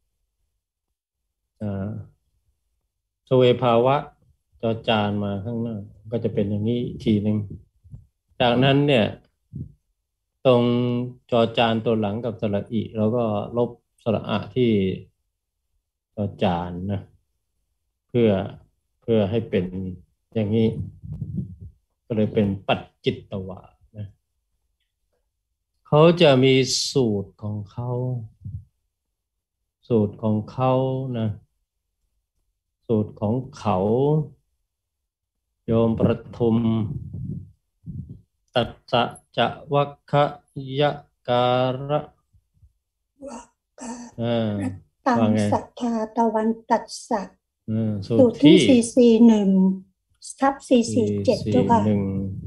[SPEAKER 1] อ่าสเวภาวะจอจานมาข้างหน้าก็จะเป็นอย่างนี้อีกทีหนึ่งจากนั้นเนี่ยตรงจอจานตัวหลังกับสระอิเราก็ลบสระอะที่จอจานนะเพื่อเพื่อให้เป็นอย่างนี้ก็เลยเป็นปัจจิตตวานะเขาจะมีสูตรของเขาสูตรของเขานะสูตรของเขาโยมประทุมตัสสะจะวัคคะยะการะ
[SPEAKER 2] วักกะ
[SPEAKER 1] อ่า
[SPEAKER 2] ตัง
[SPEAKER 1] ว่าไง
[SPEAKER 2] สัทธาตะวันตัสสะ
[SPEAKER 1] อืมสู
[SPEAKER 2] สู
[SPEAKER 1] ต
[SPEAKER 2] ต
[SPEAKER 1] ร
[SPEAKER 2] รที่
[SPEAKER 1] ที่
[SPEAKER 2] สี่สี่หนึ่งทับสี่สี่
[SPEAKER 1] สี่
[SPEAKER 2] เจ็ด
[SPEAKER 1] สี่
[SPEAKER 2] เจ้าค่ะ
[SPEAKER 1] หนึ่ง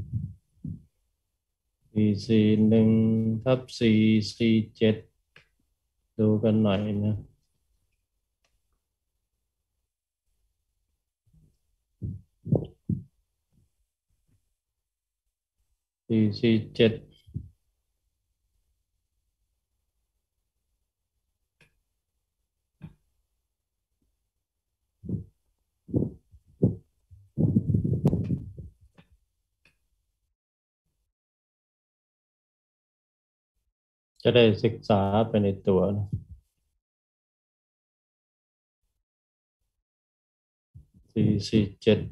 [SPEAKER 1] สี่สี่หนึ่งทับสี่สี่เจ็ดดูกันหน่อยนะสี่สี่เจ็ดจะได้ศึกษาไปในตัวนะสี่สี่เจ็ด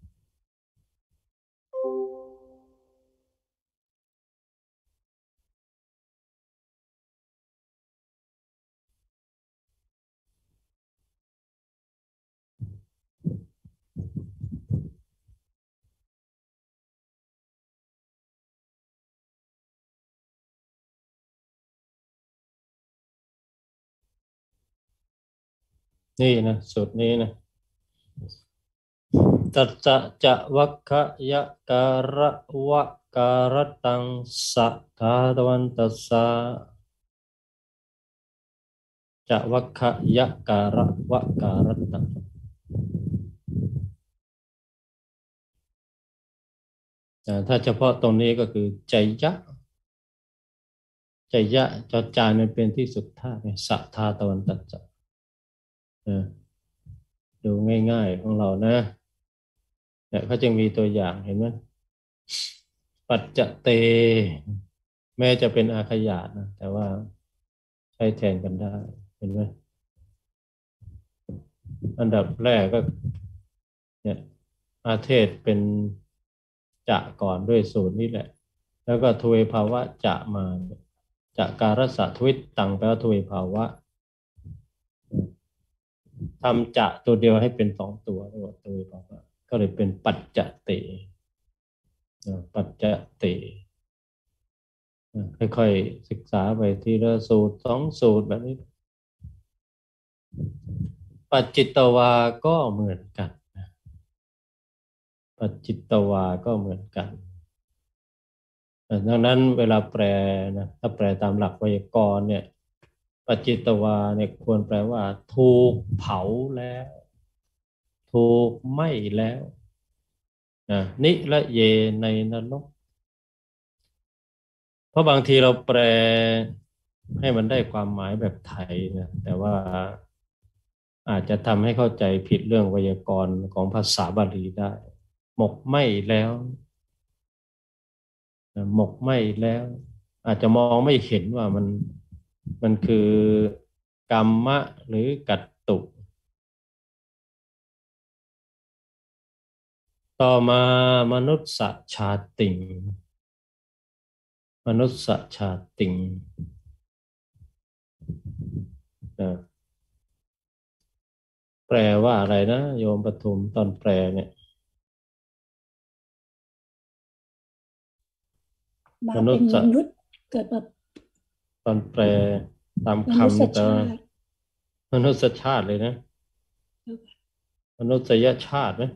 [SPEAKER 1] นี่นะสูตรนี้นะตัสสะจะวัคคะยะการะวะการะตังสัทธาตวันตัสสะจะวัคคะยะการะวะการะตังถ้าเฉพาะตรงนี้ก็คือใจยะใจยะจอจานมันเป็นที่สุดท่าไงสัทธาตวันตัสสะดูง่ายๆของเรานะเนี่ยเขาจึงมีตัวอย่างเห็นไหมปัจจเตแม้จะเป็นอาขยาตนะแต่ว่าใช้แทนกันได้เห็นไหมอันดับแรกก็เนี่ยอาเทศเป็นจะก่อนด้วยสูตรนี้แหละแล้วก็ทเวภาวะจะมาจะการสะทวิตตังแปลว่าทเวภาวะทำจะตัวเดียวให้เป็นสองตัวเรียกว่าทเวภาวะก็เลยเป็นปัจจเตปัจจเตค่อยๆศึกษาไปทีละสูตรสองสูตรแบบนี้ปัจจิตตวาก็เหมือนกันปัจจิตตวาก็เหมือนกันดังนั้นเวลาแปลนะถ้าแปลตามหลักไวยากรณ์เนี่ยปัจจิตตวาเนี่ยควรแปลว่าถูกเผาแล้วถูกไหม้แล้วนะนิละเยในนรกเพราะบางทีเราแปลให้มันได้ความหมายแบบไทยนะแต่ว่าอาจจะทำให้เข้าใจผิดเรื่องไวยากรณ์ของภาษาบาลีได้หมกไหม้แล้วหมกไหม้แล้วอาจจะมองไม่เห็นว่ามันมันคือกรรมะหรือกัตตุต่อมามนุษย์ชาติงมนุษย์ชาติงนะแปลว่าอะไรนะโยมปทุมตอนแปลเนี่ย
[SPEAKER 2] มาม
[SPEAKER 1] นุษ
[SPEAKER 2] เป็น
[SPEAKER 1] ย์
[SPEAKER 2] มนุษย์เกิดมา
[SPEAKER 1] ตอนแปลตาม
[SPEAKER 2] มนุษ
[SPEAKER 1] คำ
[SPEAKER 2] ย
[SPEAKER 1] นี่แปล
[SPEAKER 2] ชา
[SPEAKER 1] ว่า
[SPEAKER 2] ติ
[SPEAKER 1] มนุษยชาติเลยนะมนุษยชาติไหม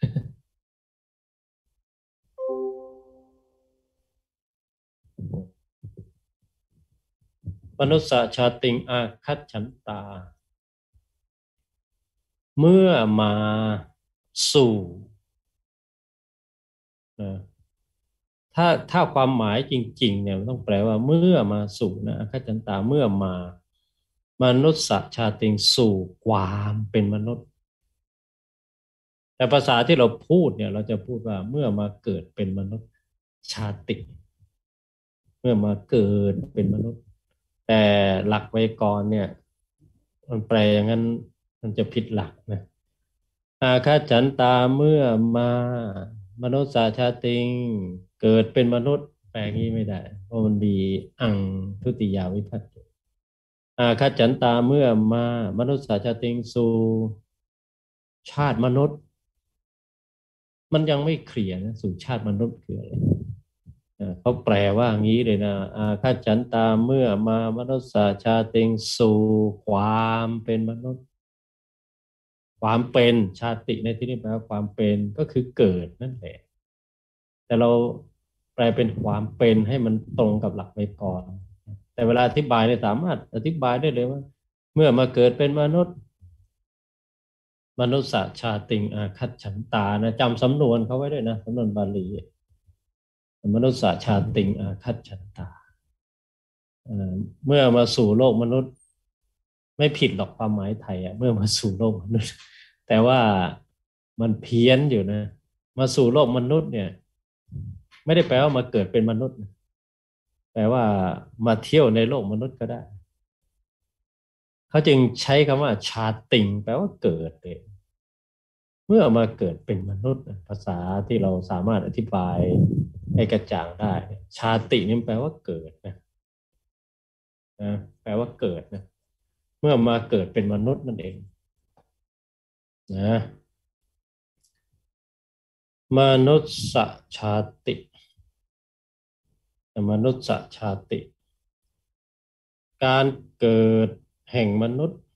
[SPEAKER 1] มนุษยชาติงอาคัจฉันตา เมื่อมาสู่นะถ้าถ้าความหมายจริงๆเนี่ยมันต้องแปลว่าเมื่อมาสู่นะอาคัจฉันตาเมื่อมามนุษยชาติงสู่ความเป็นมนุษย์แต่ภาษาที่เราพูดเนี่ยเราจะพูดว่าเมื่อมาเกิดเป็นมนุษย์ชาติเมื่อมาเกิดเป็นมนุษย์แต่หลักไวยากรณ์เนี่ยมันแปลอย่างนั้นมันจะผิดหลักนะอาคัจฉันตาเมื่อมามนุษยชาติงเกิดเป็นมนุษย์แปลงี้ไม่ได้เพราะมันมีอังทุติยาวิภัตติอาคัจฉันตาเมื่อมามนุษยชาติงสู่ชาติมนุษย์มันยังไม่เคลียร์นะสู่ชาติมนุษย์คืออะไรเขาแปลว่างี้เลยนะอาคัจฉันตาเมื่อมามนุษยชาติงสู่ความเป็นมนุษย์ความเป็นชาติในที่นี้แปลว่าความเป็นก็คือเกิดนั่นแหละแต่เราแปลเป็นความเป็นให้มันตรงกับหลักไวยากรณ์แต่เวลาอธิบายเนี่ยสามารถอธิบายได้เลยว่าเมื่อมาเกิดเป็นมนุษย์มนุษยชาติงอาคัจฉันตานะจำสำนวนเขาไว้ด้วยนะสำนวนบาลีมนุษยชาติงอาคัจฉันตาเมื่อมาสู่โลกมนุษย์ไม่ผิดหรอกความหมายไทยอะเมื่อมาสู่โลกมนุษย์แต่ว่ามันเพี้ยนอยู่นะมาสู่โลกมนุษย์เนี่ยไม่ได้แปลว่ามาเกิดเป็นมนุษย์แปลว่ามาเที่ยวในโลกมนุษย์ก็ได้เขาจึงใช้คำว่าชาติงแปลว่าเกิดเลยเมื่อมาเกิดเป็นมนุษย์ภาษาที่เราสามารถอธิบายให้กระจ่างได้ชาตินี่แปลว่าเกิดนะนะแปลว่าเกิดนะเมื่อมาเกิดเป็นมนุษย์นั่นเองนะมนุษยชาติมนุษยชาติการเกิดแห่งมนุษย์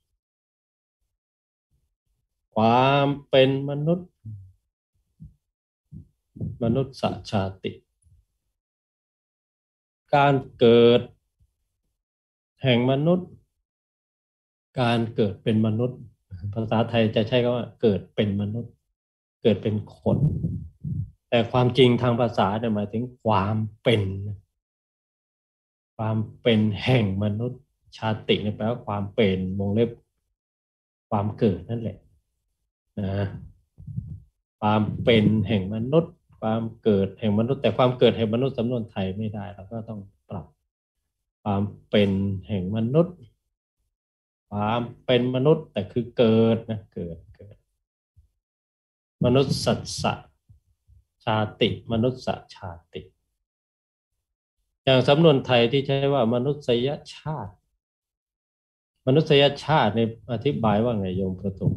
[SPEAKER 1] ความเป็นมนุษย์มนุษยชาติการเกิดแห่งมนุษย์การเกิดเป็นมนุษย์ภาษาไทยจะใช้คำว่าเกิดเป็นมนุษย์เกิดเป็นคนแต่ความจริงทางภาษาเนี่ยหมายถึงความเป็นความเป็นแห่งมนุษย์ชาติเนี่ยแปลว่าความเป็นวงเล็บความเกิดนั่นแหละนะความเป็นแห่งมนุษย์ความเกิดแห่งมนุษย์แต่ความเกิดแห่งมนุษย์สำนวนไทยไม่ได้เราก็ต้องปรับความเป็นแห่งมนุษย์ความเป็นมนุษย์แต่คือเกิดนะเกิดเกิดมนุษย์สัตสะชาติมนุษย์ชาติอย่างสำนวนไทยที่ใช้ว่ามนุษยชาติมนุษยชาติในอธิบายว่าไงโยมประตุม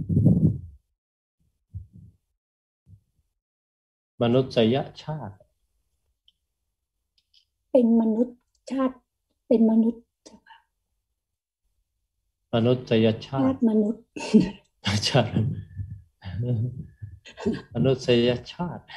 [SPEAKER 1] มนุษยชาติ
[SPEAKER 2] เป็นมนุษย์ชาติเป็นมนุษย์
[SPEAKER 1] มนุษยชา
[SPEAKER 2] ชา
[SPEAKER 1] ติ
[SPEAKER 2] ติมนุษย์
[SPEAKER 1] ชาติมนุษยชาติ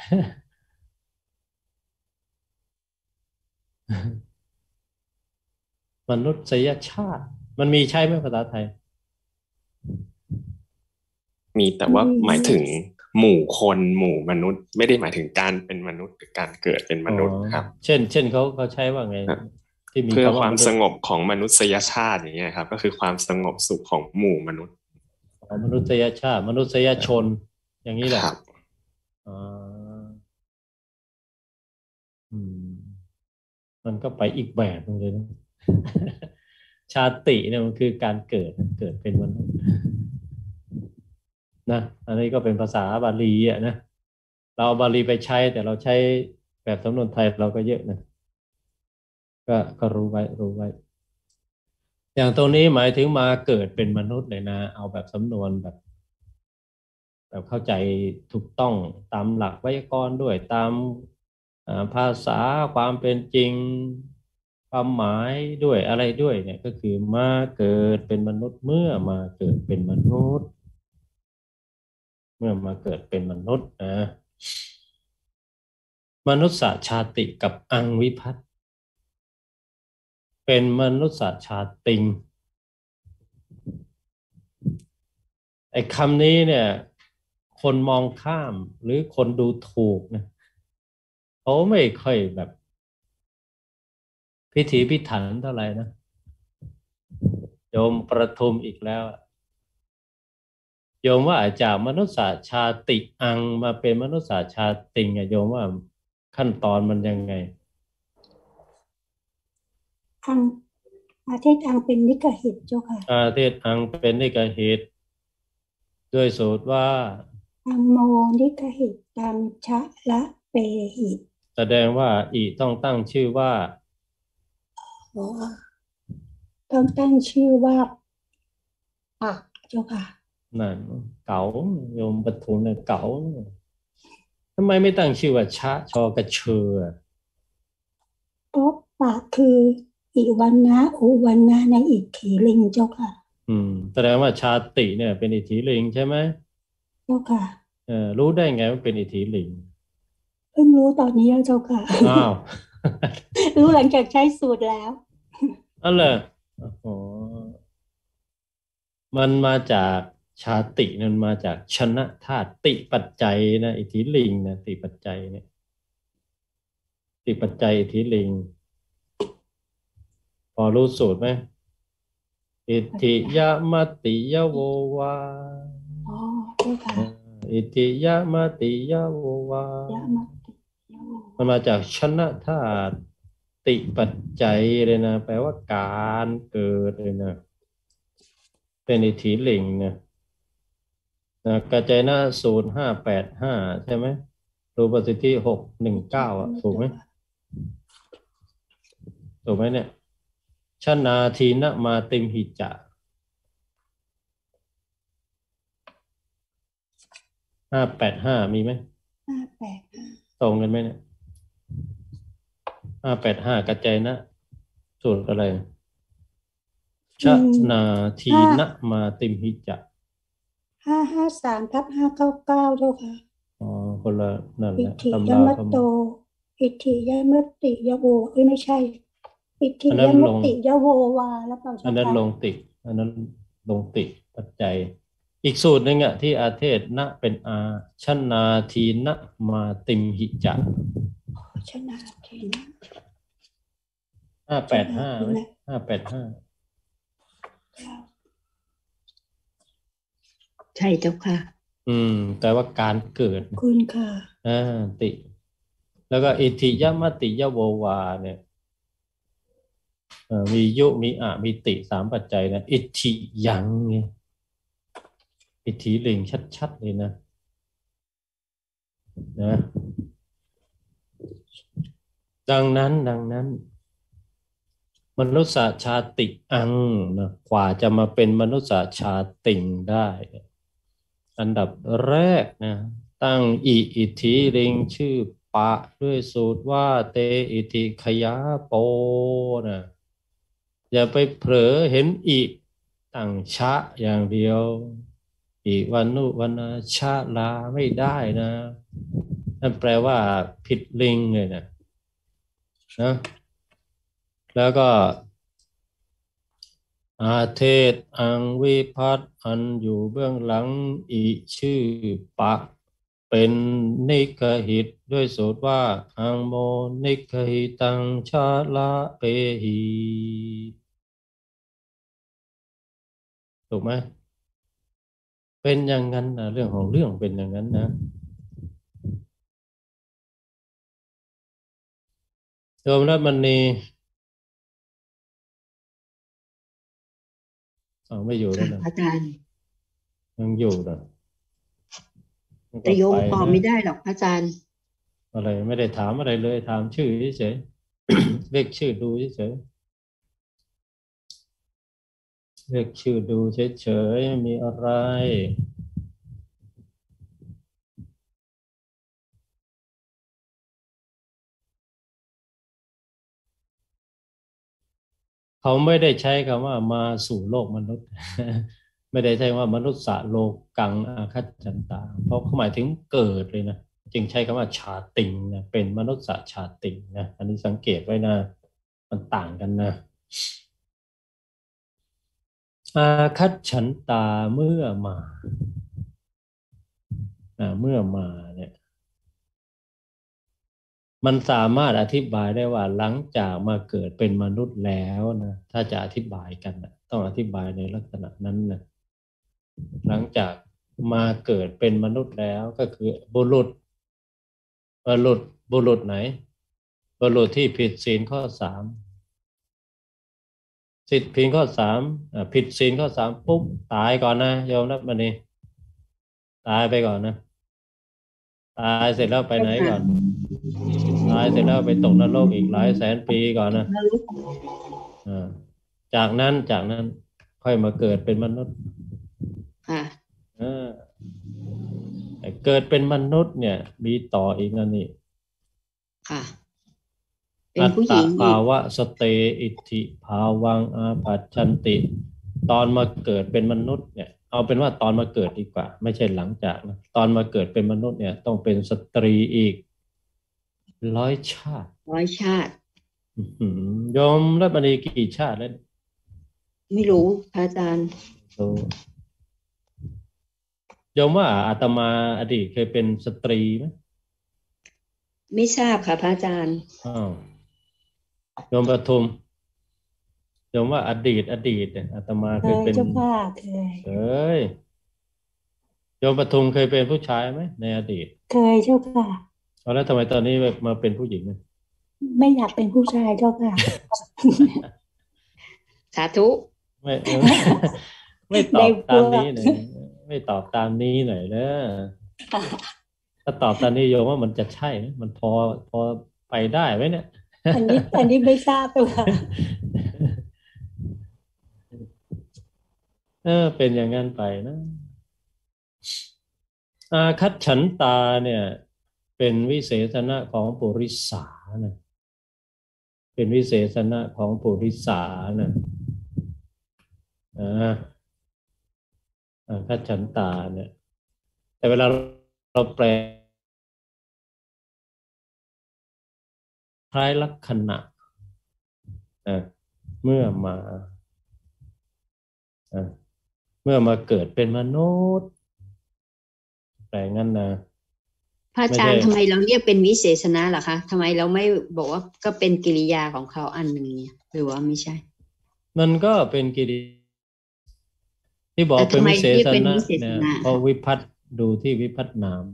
[SPEAKER 1] มนุษยชาติมันมีใช่ไหมภาษาไทย
[SPEAKER 4] มีแต่ว่าหมายถึงหมู่คนหมู่มนุษย์ไม่ได้หมายถึงการเป็นมนุษย์หรือการเกิดเป็นมนุษย์ครับ
[SPEAKER 1] เช่นเช่นเขาเขาใช้ว่าไงที่มี
[SPEAKER 4] เพื่อ
[SPEAKER 1] คำ
[SPEAKER 4] ความ
[SPEAKER 1] ว่ามนุษย์
[SPEAKER 4] สงบของมนุษยชาติอย่างเงี้ยครับก็คือความสงบสุขของหมู่มนุษย์
[SPEAKER 1] มนุษยชาติมนุษยชนอย่างนี้แหละ
[SPEAKER 4] ครับ
[SPEAKER 1] อ่าอืมมันก็ไปอีกแบบนึงเลยนะ ชาติเนี่ยมันคือการเกิดเกิดเป็นมนุษย์นะอันนี้ก็เป็นภาษาบาลีอ่ะนะเราเอาบาลีไปใช้แต่เราใช้แบบสำนวนไทยเราก็เยอะนะก็ก็รู้ไว้รู้ไว้อย่างตรงนี้หมายถึงมาเกิดเป็นมนุษย์เลยนะเอาแบบสำนวนแบบแบบเข้าใจถูกต้องตามหลักไวยากรณ์ด้วยตามภาษาความเป็นจริงความหมายด้วยอะไรด้วยเนี่ยก็คือมาเกิดเป็นมนุษย์เมื่อมาเกิดเป็นมนุษย์เมื่อมาเกิดเป็นมนุษย์นะมนุษยชาติกับอังวิภัตติเป็นมนุษยชาติงไอ้คำนี้เนี่ยคนมองข้ามหรือคนดูถูกนะเขาไม่ค่อยแบบพิถีพิถันเท่าไหร่นะโยมประทุมอีกแล้วโยมว่าจากมนุษยชาติอังมาเป็นมนุษยชาติงโยมว่าขั้นตอนมันยังไง
[SPEAKER 2] อังอาเทศอังเป็นนิกหิตเจ้าค่ะ
[SPEAKER 1] อาเทศอังเป็นนิกหิตด้วยสูตรว่า
[SPEAKER 2] อังโมนิกหิตตังชะละเปหิต
[SPEAKER 1] แสดงว่าอีต้องตั้งชื่อว่า
[SPEAKER 2] ต้องตั้งชื่อว่าปะเจ้าค่ะ
[SPEAKER 1] นั่นเก๋าโยมปทุมเนี่ยเก๋าทำไมไม่ตั้งชื่อว่าชะชอกระเชอ
[SPEAKER 2] เพราะปะคืออิวันนะอุวันนะในอิทธิลิงเจ้าค่ะ
[SPEAKER 1] อืมแสดงว่าชาติเนี่ยเป็นอิทธิลิงใช่ไหม
[SPEAKER 2] เจ้าค่ะ
[SPEAKER 1] เออรู้ได้ไงว่าเป็นอิทธิลิง
[SPEAKER 2] เพิ่งรู้ตอนนี้เจ้าค่ะ
[SPEAKER 1] อ้าว
[SPEAKER 2] รู้หลังจากใช้สูตรแล้ว
[SPEAKER 1] อ๋อเหรอโอ้มันมาจากชาติมันมาจากชนะธาตุติปัจจัยนะอิทธิลิงนะติปัจจัยเนี่ยติปัจจัยอิทธิลิงพอรู้สูตรไหมอิทธิยมติยโววา
[SPEAKER 2] อ๋อเจ้าค่ะ
[SPEAKER 1] อิทธิยมติยโววามันมาจากชนะธาตุติปัจจัยเลยนะแปลว่าการเกิดเลยนะเป็นอิทธิลิงนะนะกัจจนะศูนย์ห้าแปดห้าใช่ไหมรูปสิทธิหกหนึ่งเก้าอ่ะถูกไหมถูกไหมเนี่ยชนาทีนะมาติมหิจะห้าแปดห้ามีไหม
[SPEAKER 2] ห้าแปดห้า
[SPEAKER 1] ตรงกันไหมเนี่ยห้าแปดห้ากัจจนะสูตรอะไรชนาทีนะมาติมหิจะ
[SPEAKER 2] ห้าห้าสามทับห้าเก้าเก้าเจ้าค่ะ
[SPEAKER 1] อ๋อคนละนั่นแห
[SPEAKER 2] อิท
[SPEAKER 1] ละ
[SPEAKER 2] ธิย
[SPEAKER 1] ตำราม
[SPEAKER 2] มโตอิทธิยมติยโวเอ้ยไม่ใช่อิทธิยมติยโววาแล้วเปล่าเจ้าค่ะ
[SPEAKER 1] อันนั้นลงติอันนั้นลงติปัจจัยอีกสูตรหนึ่งอ่ะที่อาเทศนะเป็นอาชนาทีนะมาติมหิจะ
[SPEAKER 2] ชนะทีนะ
[SPEAKER 1] ห้าแปดห้าไหมห้าแปดห้า
[SPEAKER 2] ใช่เจ้าค่ะ
[SPEAKER 1] อืมแต่ว่าการเกิด
[SPEAKER 2] คุณค่ะ
[SPEAKER 1] อ่าติแล้วก็อิทธิยมติยโววาเนี่ยมียุมีอะมีติสามปัจจัยนะอิทธิยังไงอิทธิลิงชัดๆเลยนะนะดังนั้นดังนั้นมนุษยชาติอังนะกว่าจะมาเป็นมนุษยชาติงได้อันดับแรกนะตั้งอิอิทธิลิงชื่อปะด้วยสูตรว่าเตอิทธิขยาโปนะอย่าไปเผลอเห็นอิตั้งชะอย่างเดียวอิวันุวันาชะลาไม่ได้นะนั่นแปลว่าผิดลิงเลยนะนะแล้วก็อาเทศอังวิพัตอันอยู่เบื้องหลังอิชื่อปะเป็นนิคหิตด้วยสูตรว่าอังโมนิคหิตังชาละเปหิถูกไหมเป็นอย่างนั้นนะเรื่องของเรื่องเป็นอย่างนั้นนะโยมรัตมณีอ๋อไม่อยู่แล้วนะ
[SPEAKER 7] อาจารย์
[SPEAKER 1] ยังอยู่นะมันก็
[SPEAKER 7] แต่โยม
[SPEAKER 1] ไป
[SPEAKER 7] ตอบ
[SPEAKER 1] นะ
[SPEAKER 7] ไม่ได้หรอกอาจารย์
[SPEAKER 1] อะไรไม่ได้ถามอะไรเลยถามชื่อเฉยๆ เรียกชื่อดูเฉยๆเรียกชื่อดูเฉยๆมีอะไรเขาไม่ได้ใช้คำว่ามาสู่โลกมนุษย์ ไม่ได้ใช้ว่ามนุษย์สะโลกังอาคัจฉันตาเพราะเขาหมายถึงเกิดเลยนะจึงใช้คำว่าชาติงนะเป็นมนุษย์สะชาติงนะอันนี้สังเกตไว้นะมันต่างกันนะอาคัจฉันตาเมื่อมาเมื่อมาเนี่ยมันสามารถอธิบายได้ว่าหลังจากมาเกิดเป็นมนุษย์แล้วนะถ้าจะอธิบายกันนะต้องอธิบายในลักษณะนั้นนะหลังจากมาเกิดเป็นมนุษย์แล้วก็คือบุรุษบุรุษบุรุษไหนบุรุษที่ผิดศีลข้อสามสิทธิผิดข้อสามผิดศีลข้อสามปุ๊บตายก่อนนะโยมนับมานี่ตายไปก่อนนะตายเสร็จแล้วไปไหนก่อนตายเสร็จแล้วไปตกนรกอีกหลายแสนปีก่อนนะจากนั้นจากนั้นค่อยมาเกิดเป็นมนุษย์
[SPEAKER 7] ค่ะ
[SPEAKER 1] เกิดเป็นมนุษย์เนี่ยมีต่ออีกนั่นนี่
[SPEAKER 7] ค่ะเป็นผู้หญิง
[SPEAKER 1] อัตตภาวะสเตอิทธิภาวังอาปัจฉันติตอนมาเกิดเป็นมนุษย์เนี่ยเอาเป็นว่าตอนมาเกิดดีกว่าไม่ใช่หลังจากนะตอนมาเกิดเป็นมนุษย์เนี่ยต้องเป็นสตรีอีกร้อยชาติ
[SPEAKER 7] ร้อยชาติ
[SPEAKER 1] ยอมรับมาดีกี่ชาติแล้ว
[SPEAKER 7] ไม่รู้พระอาจารย์
[SPEAKER 1] ยอมว่าอาตมาอดีตเคยเป็นสตรีไหม
[SPEAKER 7] ไม่ทราบค่ะพระอาจารย์
[SPEAKER 1] อ้าวยอมปฐมยอมว่าอดีตอดีตเนี่ยอาตมาเคยเป็น
[SPEAKER 2] เจ้าค่ะเคย
[SPEAKER 1] เคยยอมปฐมเคยเป็นผู้ชายไหมในอดีต
[SPEAKER 2] เคยเจ้าค่ะ
[SPEAKER 1] แล้วทำไมตอนนี้มาเป็นผู้หญิงเนี่ย
[SPEAKER 2] ไม่อยากเป็นผู้ชายเจ้าค่ะ
[SPEAKER 7] สาธุ
[SPEAKER 1] ไม่ไม่ตอบตามนี้หน่อยไม่ตอบตามนี้หน่อยนะถ้าตอบตามนี้โยมว่ามันจะใช่ไหมมันพอพอไปได้ไหมเนี่ย
[SPEAKER 2] อันนี้อันนี้ไม่ทราบตัว
[SPEAKER 1] เออเป็นอย่างนั้นไปนะอาคัจฉันตาเนี่ยเป็นวิเศษณะของปุริสานะเป็นวิเศษณะของปุริสานะอ่าอาคัจฉันตาเนี่ยแต่เวลาเราแปลคล้ายลักษณะเมื่อมาเมื่อมาเกิดเป็นมนุษย์แปลงั้นนะ
[SPEAKER 7] พระอาจารย์ทำไมเราเรียกเป็นวิเศษณะล่ะคะทำไมเราไม่บอกว่าก็เป็นกิริยาของเขาอันหนึ่งเนี่ยหรือว่าไม่ใช่
[SPEAKER 1] มันก็เป็นกิริยาที่บอกเป็นวิเศษณะเนี่ยเพราะวิพัฒน์ดูที่วิพัฒนาม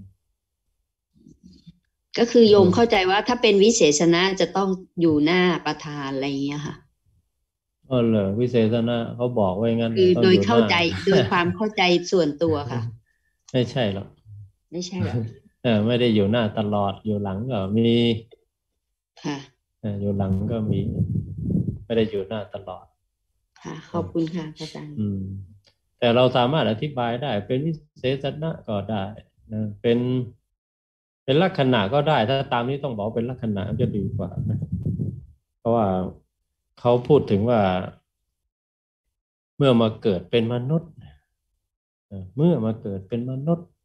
[SPEAKER 7] ก็คือโยมเข้าใจว่าถ้าเป็นวิเศษณะจะต้องอยู่หน้าประธานอะไรอย่างเงี้ยค่ะ
[SPEAKER 1] อ๋อเหรอวิเศษณะเขาบอกไว้งั้น
[SPEAKER 7] คือโดยเข้าใจโดยความเข้าใจส่วนตัวค่ะ
[SPEAKER 1] ไม่ใช่หรอก
[SPEAKER 7] ไม่ใช่หรอก
[SPEAKER 1] เออไม่ได้อยู่หน้าตลอดอยู่หลังก็มี
[SPEAKER 7] ค่ะ
[SPEAKER 1] เอออยู่หลังก็มีไม่ได้อยู่หน้าตลอด
[SPEAKER 7] ค่ะขอบคุณค่ะอาจารย์
[SPEAKER 1] อืมแต่เราสามารถอธิบายได้เป็นวิเศษณะก็ได้นะเป็นเป็นลักษณะก็ได้ถ้าตามนี้ต้องบอกเป็นลักษณะจะดีกว่านะเพราะว่าเขาพูดถึงว่าเมื่อมาเกิดเป็นมนุษย์เมื่อมาเกิดเป็นมนุษย์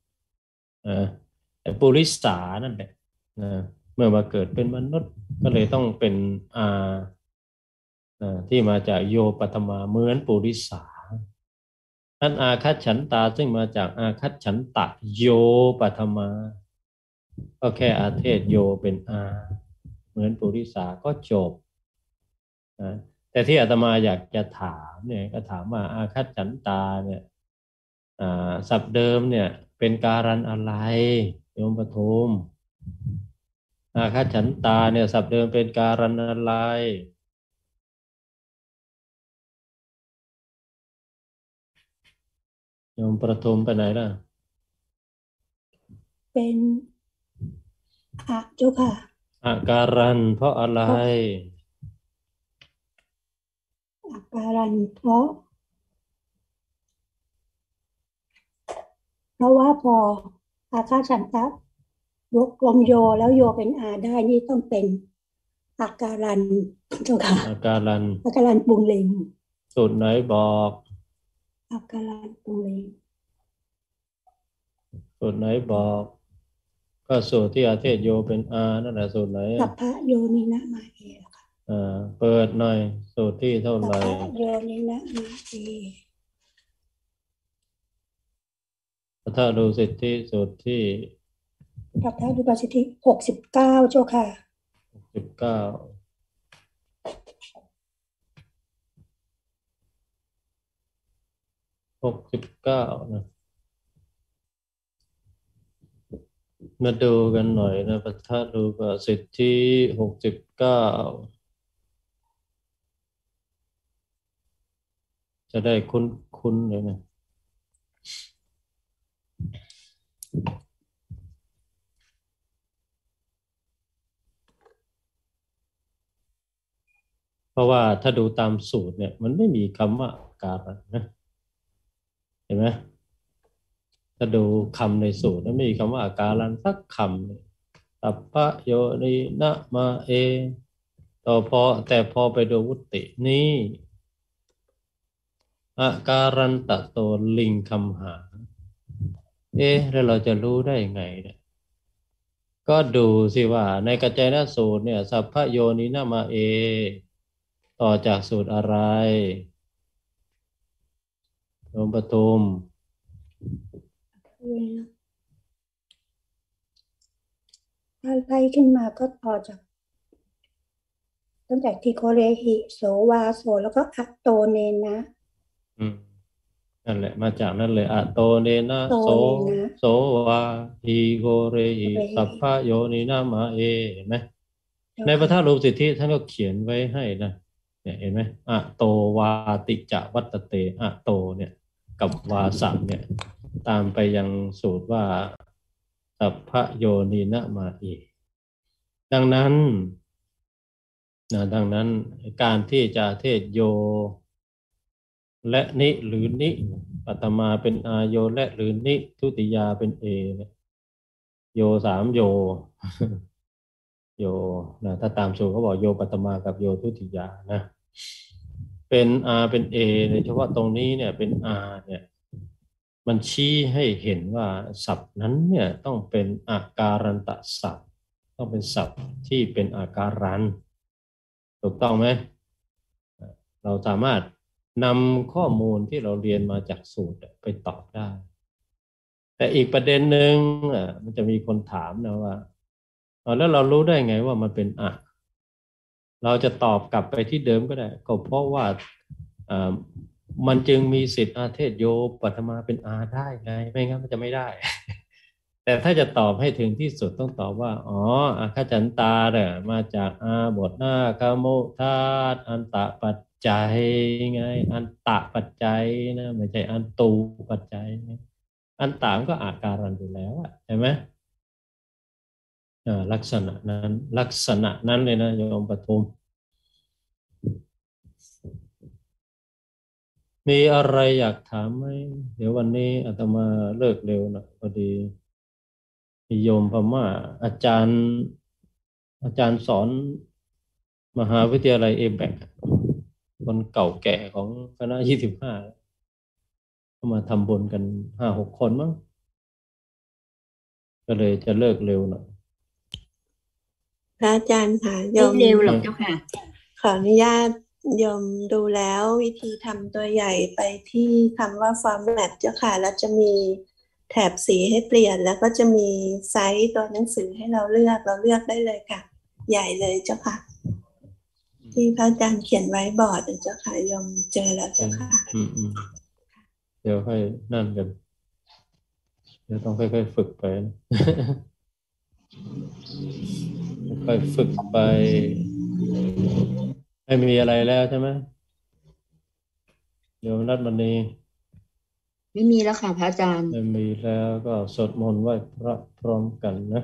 [SPEAKER 1] แต่ปุริสานั่นแหละเมื่อมาเกิดเป็นมนุษย์ก็เลยต้องเป็นอาที่มาจากโยปัทมาเหมือนปุริสานั้นอาคัจฉันตาซึ่งมาจากอาคัจฉันตะโยปัทมาก็แค่อาเทศโยเป็นอาเหมือนปุริสาก็จบนะแต่ที่อาตมาอยากจะถามเนี่ยก็ถามว่าอาคัจฉันตาเนี่ยอ่าศัพท์เดิมเนี่ยเป็นการันอะไรโยมปทุมอาคัจฉันตาเนี่ยศัพท์เดิมเป็นการันอะไรโยมประทุมไปไหนล่ะ
[SPEAKER 2] เป็นอะเจ้าค่ะ
[SPEAKER 1] อาการันเพราะอะไร
[SPEAKER 2] อาการันเพราะเพราะว่าพออาคาฉันทะยกลมโยแล้วโยเป็นอาได้นี่ต้องเป็นอาการันเจ้าค่ะ
[SPEAKER 1] อาการัน
[SPEAKER 2] อาการันปุงลิง
[SPEAKER 1] สูตรไหนบอก
[SPEAKER 2] อาการันปุงลิง
[SPEAKER 1] สูตรไหนบอกก็สูตรที่อาเทศโยเป็นอานั่นแหละสูตรไหน
[SPEAKER 2] สัพพะโยนินะมาเอค่ะ
[SPEAKER 1] อ่าเปิดหน่อยสูตรที่เท่าไหร่
[SPEAKER 2] สัพพะโยนินะมาเอ
[SPEAKER 1] ถ้าดูสิทธิสูตรที่
[SPEAKER 2] สัพพะดูปสิทธิหกสิบเก้าเจ้าค่ะ
[SPEAKER 1] สิบเก้าหกสิบเก้านะมาดูกันหน่อยนะปัทธรูปสิทธิหกสิบเก้าจะได้คุ้นคุ้นเลยนะเพราะว่าถ้าดูตามสูตรเนี่ยมันไม่มีคำว่าการันนะเห็นไหมถ้าดูคำในสูตรไม่มีคำว่าอาการันสักคำสัพพะโยนินะมาเอต่อพอแต่พอไปดูวุตินี่อาการันตะโตลิงคำหาเอ๊ะแล้วเราจะรู้ได้ไงเนี่ยก็ดูสิว่าในกัจจายสูตรเนี่ยสัพพะโยนินะมาเอต่อจากสูตรอะไรโยมปทุม
[SPEAKER 2] ถ้าไล่ขึ้นมาก็ต่อจากตั้งแต่ทีโคเรหิโสวาโสแล้วก็อัตโตเนนะ
[SPEAKER 1] อืมนั่นแหละมาจากนั่นเลยอะโตเนนะโสโสวาทีโกเรหิสัพพะโยนินะมาเอเห็นไหมในพระธาตุรูปสิทธิท่านก็เขียนไว้ให้นะเนี่ยเห็นไหมอะโตวาติจะวัตเตอะโตเนี่ยกับวาสัมเนี่ยตามไปยังสูตรว่าสัพพะโยนินะมาเอดังนั้นนะดังนั้นการที่จะเทศโยและนิหรือนิปัตมาเป็นอาโยและหรือนิทุติยาเป็นเอโยสามโยโยนะถ้าตามสูตรเขาบอกโยปัตมากับโยทุติยานะเป็นอาเป็นเอโดยเฉพาะตรงนี้เนี่ยเป็นอาเนี่ยมันชี้ให้เห็นว่าศัพท์นั้นเนี่ยต้องเป็นอาการันตศัพท์ต้องเป็นศัพท์ที่เป็นอาการันถูกต้องไหมเราสามารถนำข้อมูลที่เราเรียนมาจากสูตรไปตอบได้แต่อีกประเด็นหนึ่งอ่ะมันจะมีคนถามนะว่าแล้วเรารู้ได้ไงว่ามันเป็นอะเราจะตอบกลับไปที่เดิมก็ได้ก็เพราะว่าอ่ามันจึงมีสิทธิ์อาเทศโยปัตมาเป็นอาได้ไงไม่งั้นมันจะไม่ได้ แต่ถ้าจะตอบให้ถึงที่สุดต้องตอบว่าอ๋ออาคจันตาเนี่ยมาจากอาบทหน้าคาโมธาตุอันตะปัจจัยไงอันตะปัจจัยนะไม่ใช่อันตูปัจจัยอันตามก็อาการันอยู่แล้วอะใช่ไหมลักษณะนั้นลักษณะนั้นเลยนะโยมปทุมมีอะไรอยากถามไหมเดี๋ยววันนี้อาตมาเลิกเร็วนะพอดีมีโยมพม่าอาจารย์อาจารย์สอนมหาวิทยาลัยเอแบกคนเก่าแก่ของคณะยี่สิบห้าเข้ามาทำบุญกันห้าหกคนมั้งก็เลยจะเลิกเร็วหน่อย
[SPEAKER 6] พระอาจารย์ค่ะโยม
[SPEAKER 7] ไม่เร็วหรอกเจ้าค่ะ
[SPEAKER 6] ขออนุญาตโยมดูแล้ววิธีทำตัวใหญ่ไปที่คำว่า format เจ้าค่ะแล้วจะมีแถบสีให้เปลี่ยนแล้วก็จะมีไซส์ตัวหนังสือให้เราเลือกเราเลือกได้เลยค่ะใหญ่เลยเจ้าค่ะที่พระอาจารย์เขียนไว้บอร์ดเจ้าค่ะโยมเจอแล้วเจ้าค่ะ
[SPEAKER 1] อืมอืมเดี๋ยวค่อยนั่นกันเดี๋ยวต้องค่อยๆฝึกไปนะ ค่อยๆฝึกไปไม่มีอะไรแล้วใช่ไหมเดี๋ยวนัดมันนี้
[SPEAKER 7] ไม่มีแล้วค่ะพระอาจารย์
[SPEAKER 1] ไม่มีแล้วก็สวดมนต์ไหว้พระพร้อมกันนะ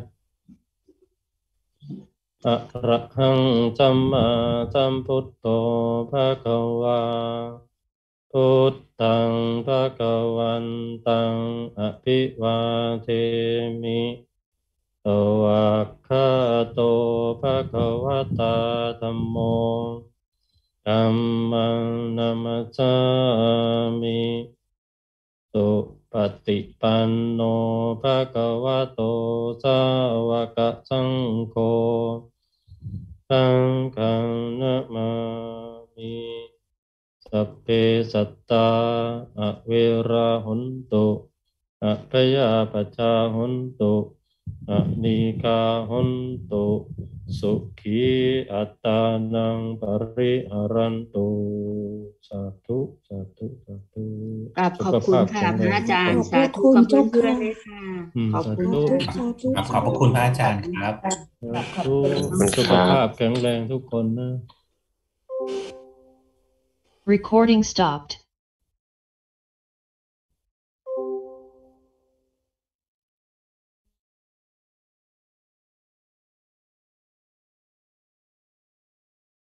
[SPEAKER 1] อะระหังสัมมาสัมพุทโธภะคะวาพุทธังภะคะวันตังอภิวาเทมิสวากขาโตภะคะวะตาธัมโมธัมมังนัมมัสสามิสุปฏิปันโนภะคะวะโตสาวกสังโฆสังฆังนะมามิสัพเพสัตตาอะเวราหุนตุอะพยาปัจจาหุนตุอะนีกาหุนตุสุขีอัตตานังปริหารันตุสาธุสาธุสาธุ
[SPEAKER 7] กราบขอบคุณค่ะพระอาจารย์สาธุกับเพื่อนๆเลยค่ะขอบคุณค่ะ
[SPEAKER 3] ขอบพระคุณพระอาจารย์ครับ
[SPEAKER 1] สุขภาพแข็งแรงทุกคนนะ
[SPEAKER 8] Recording stopped.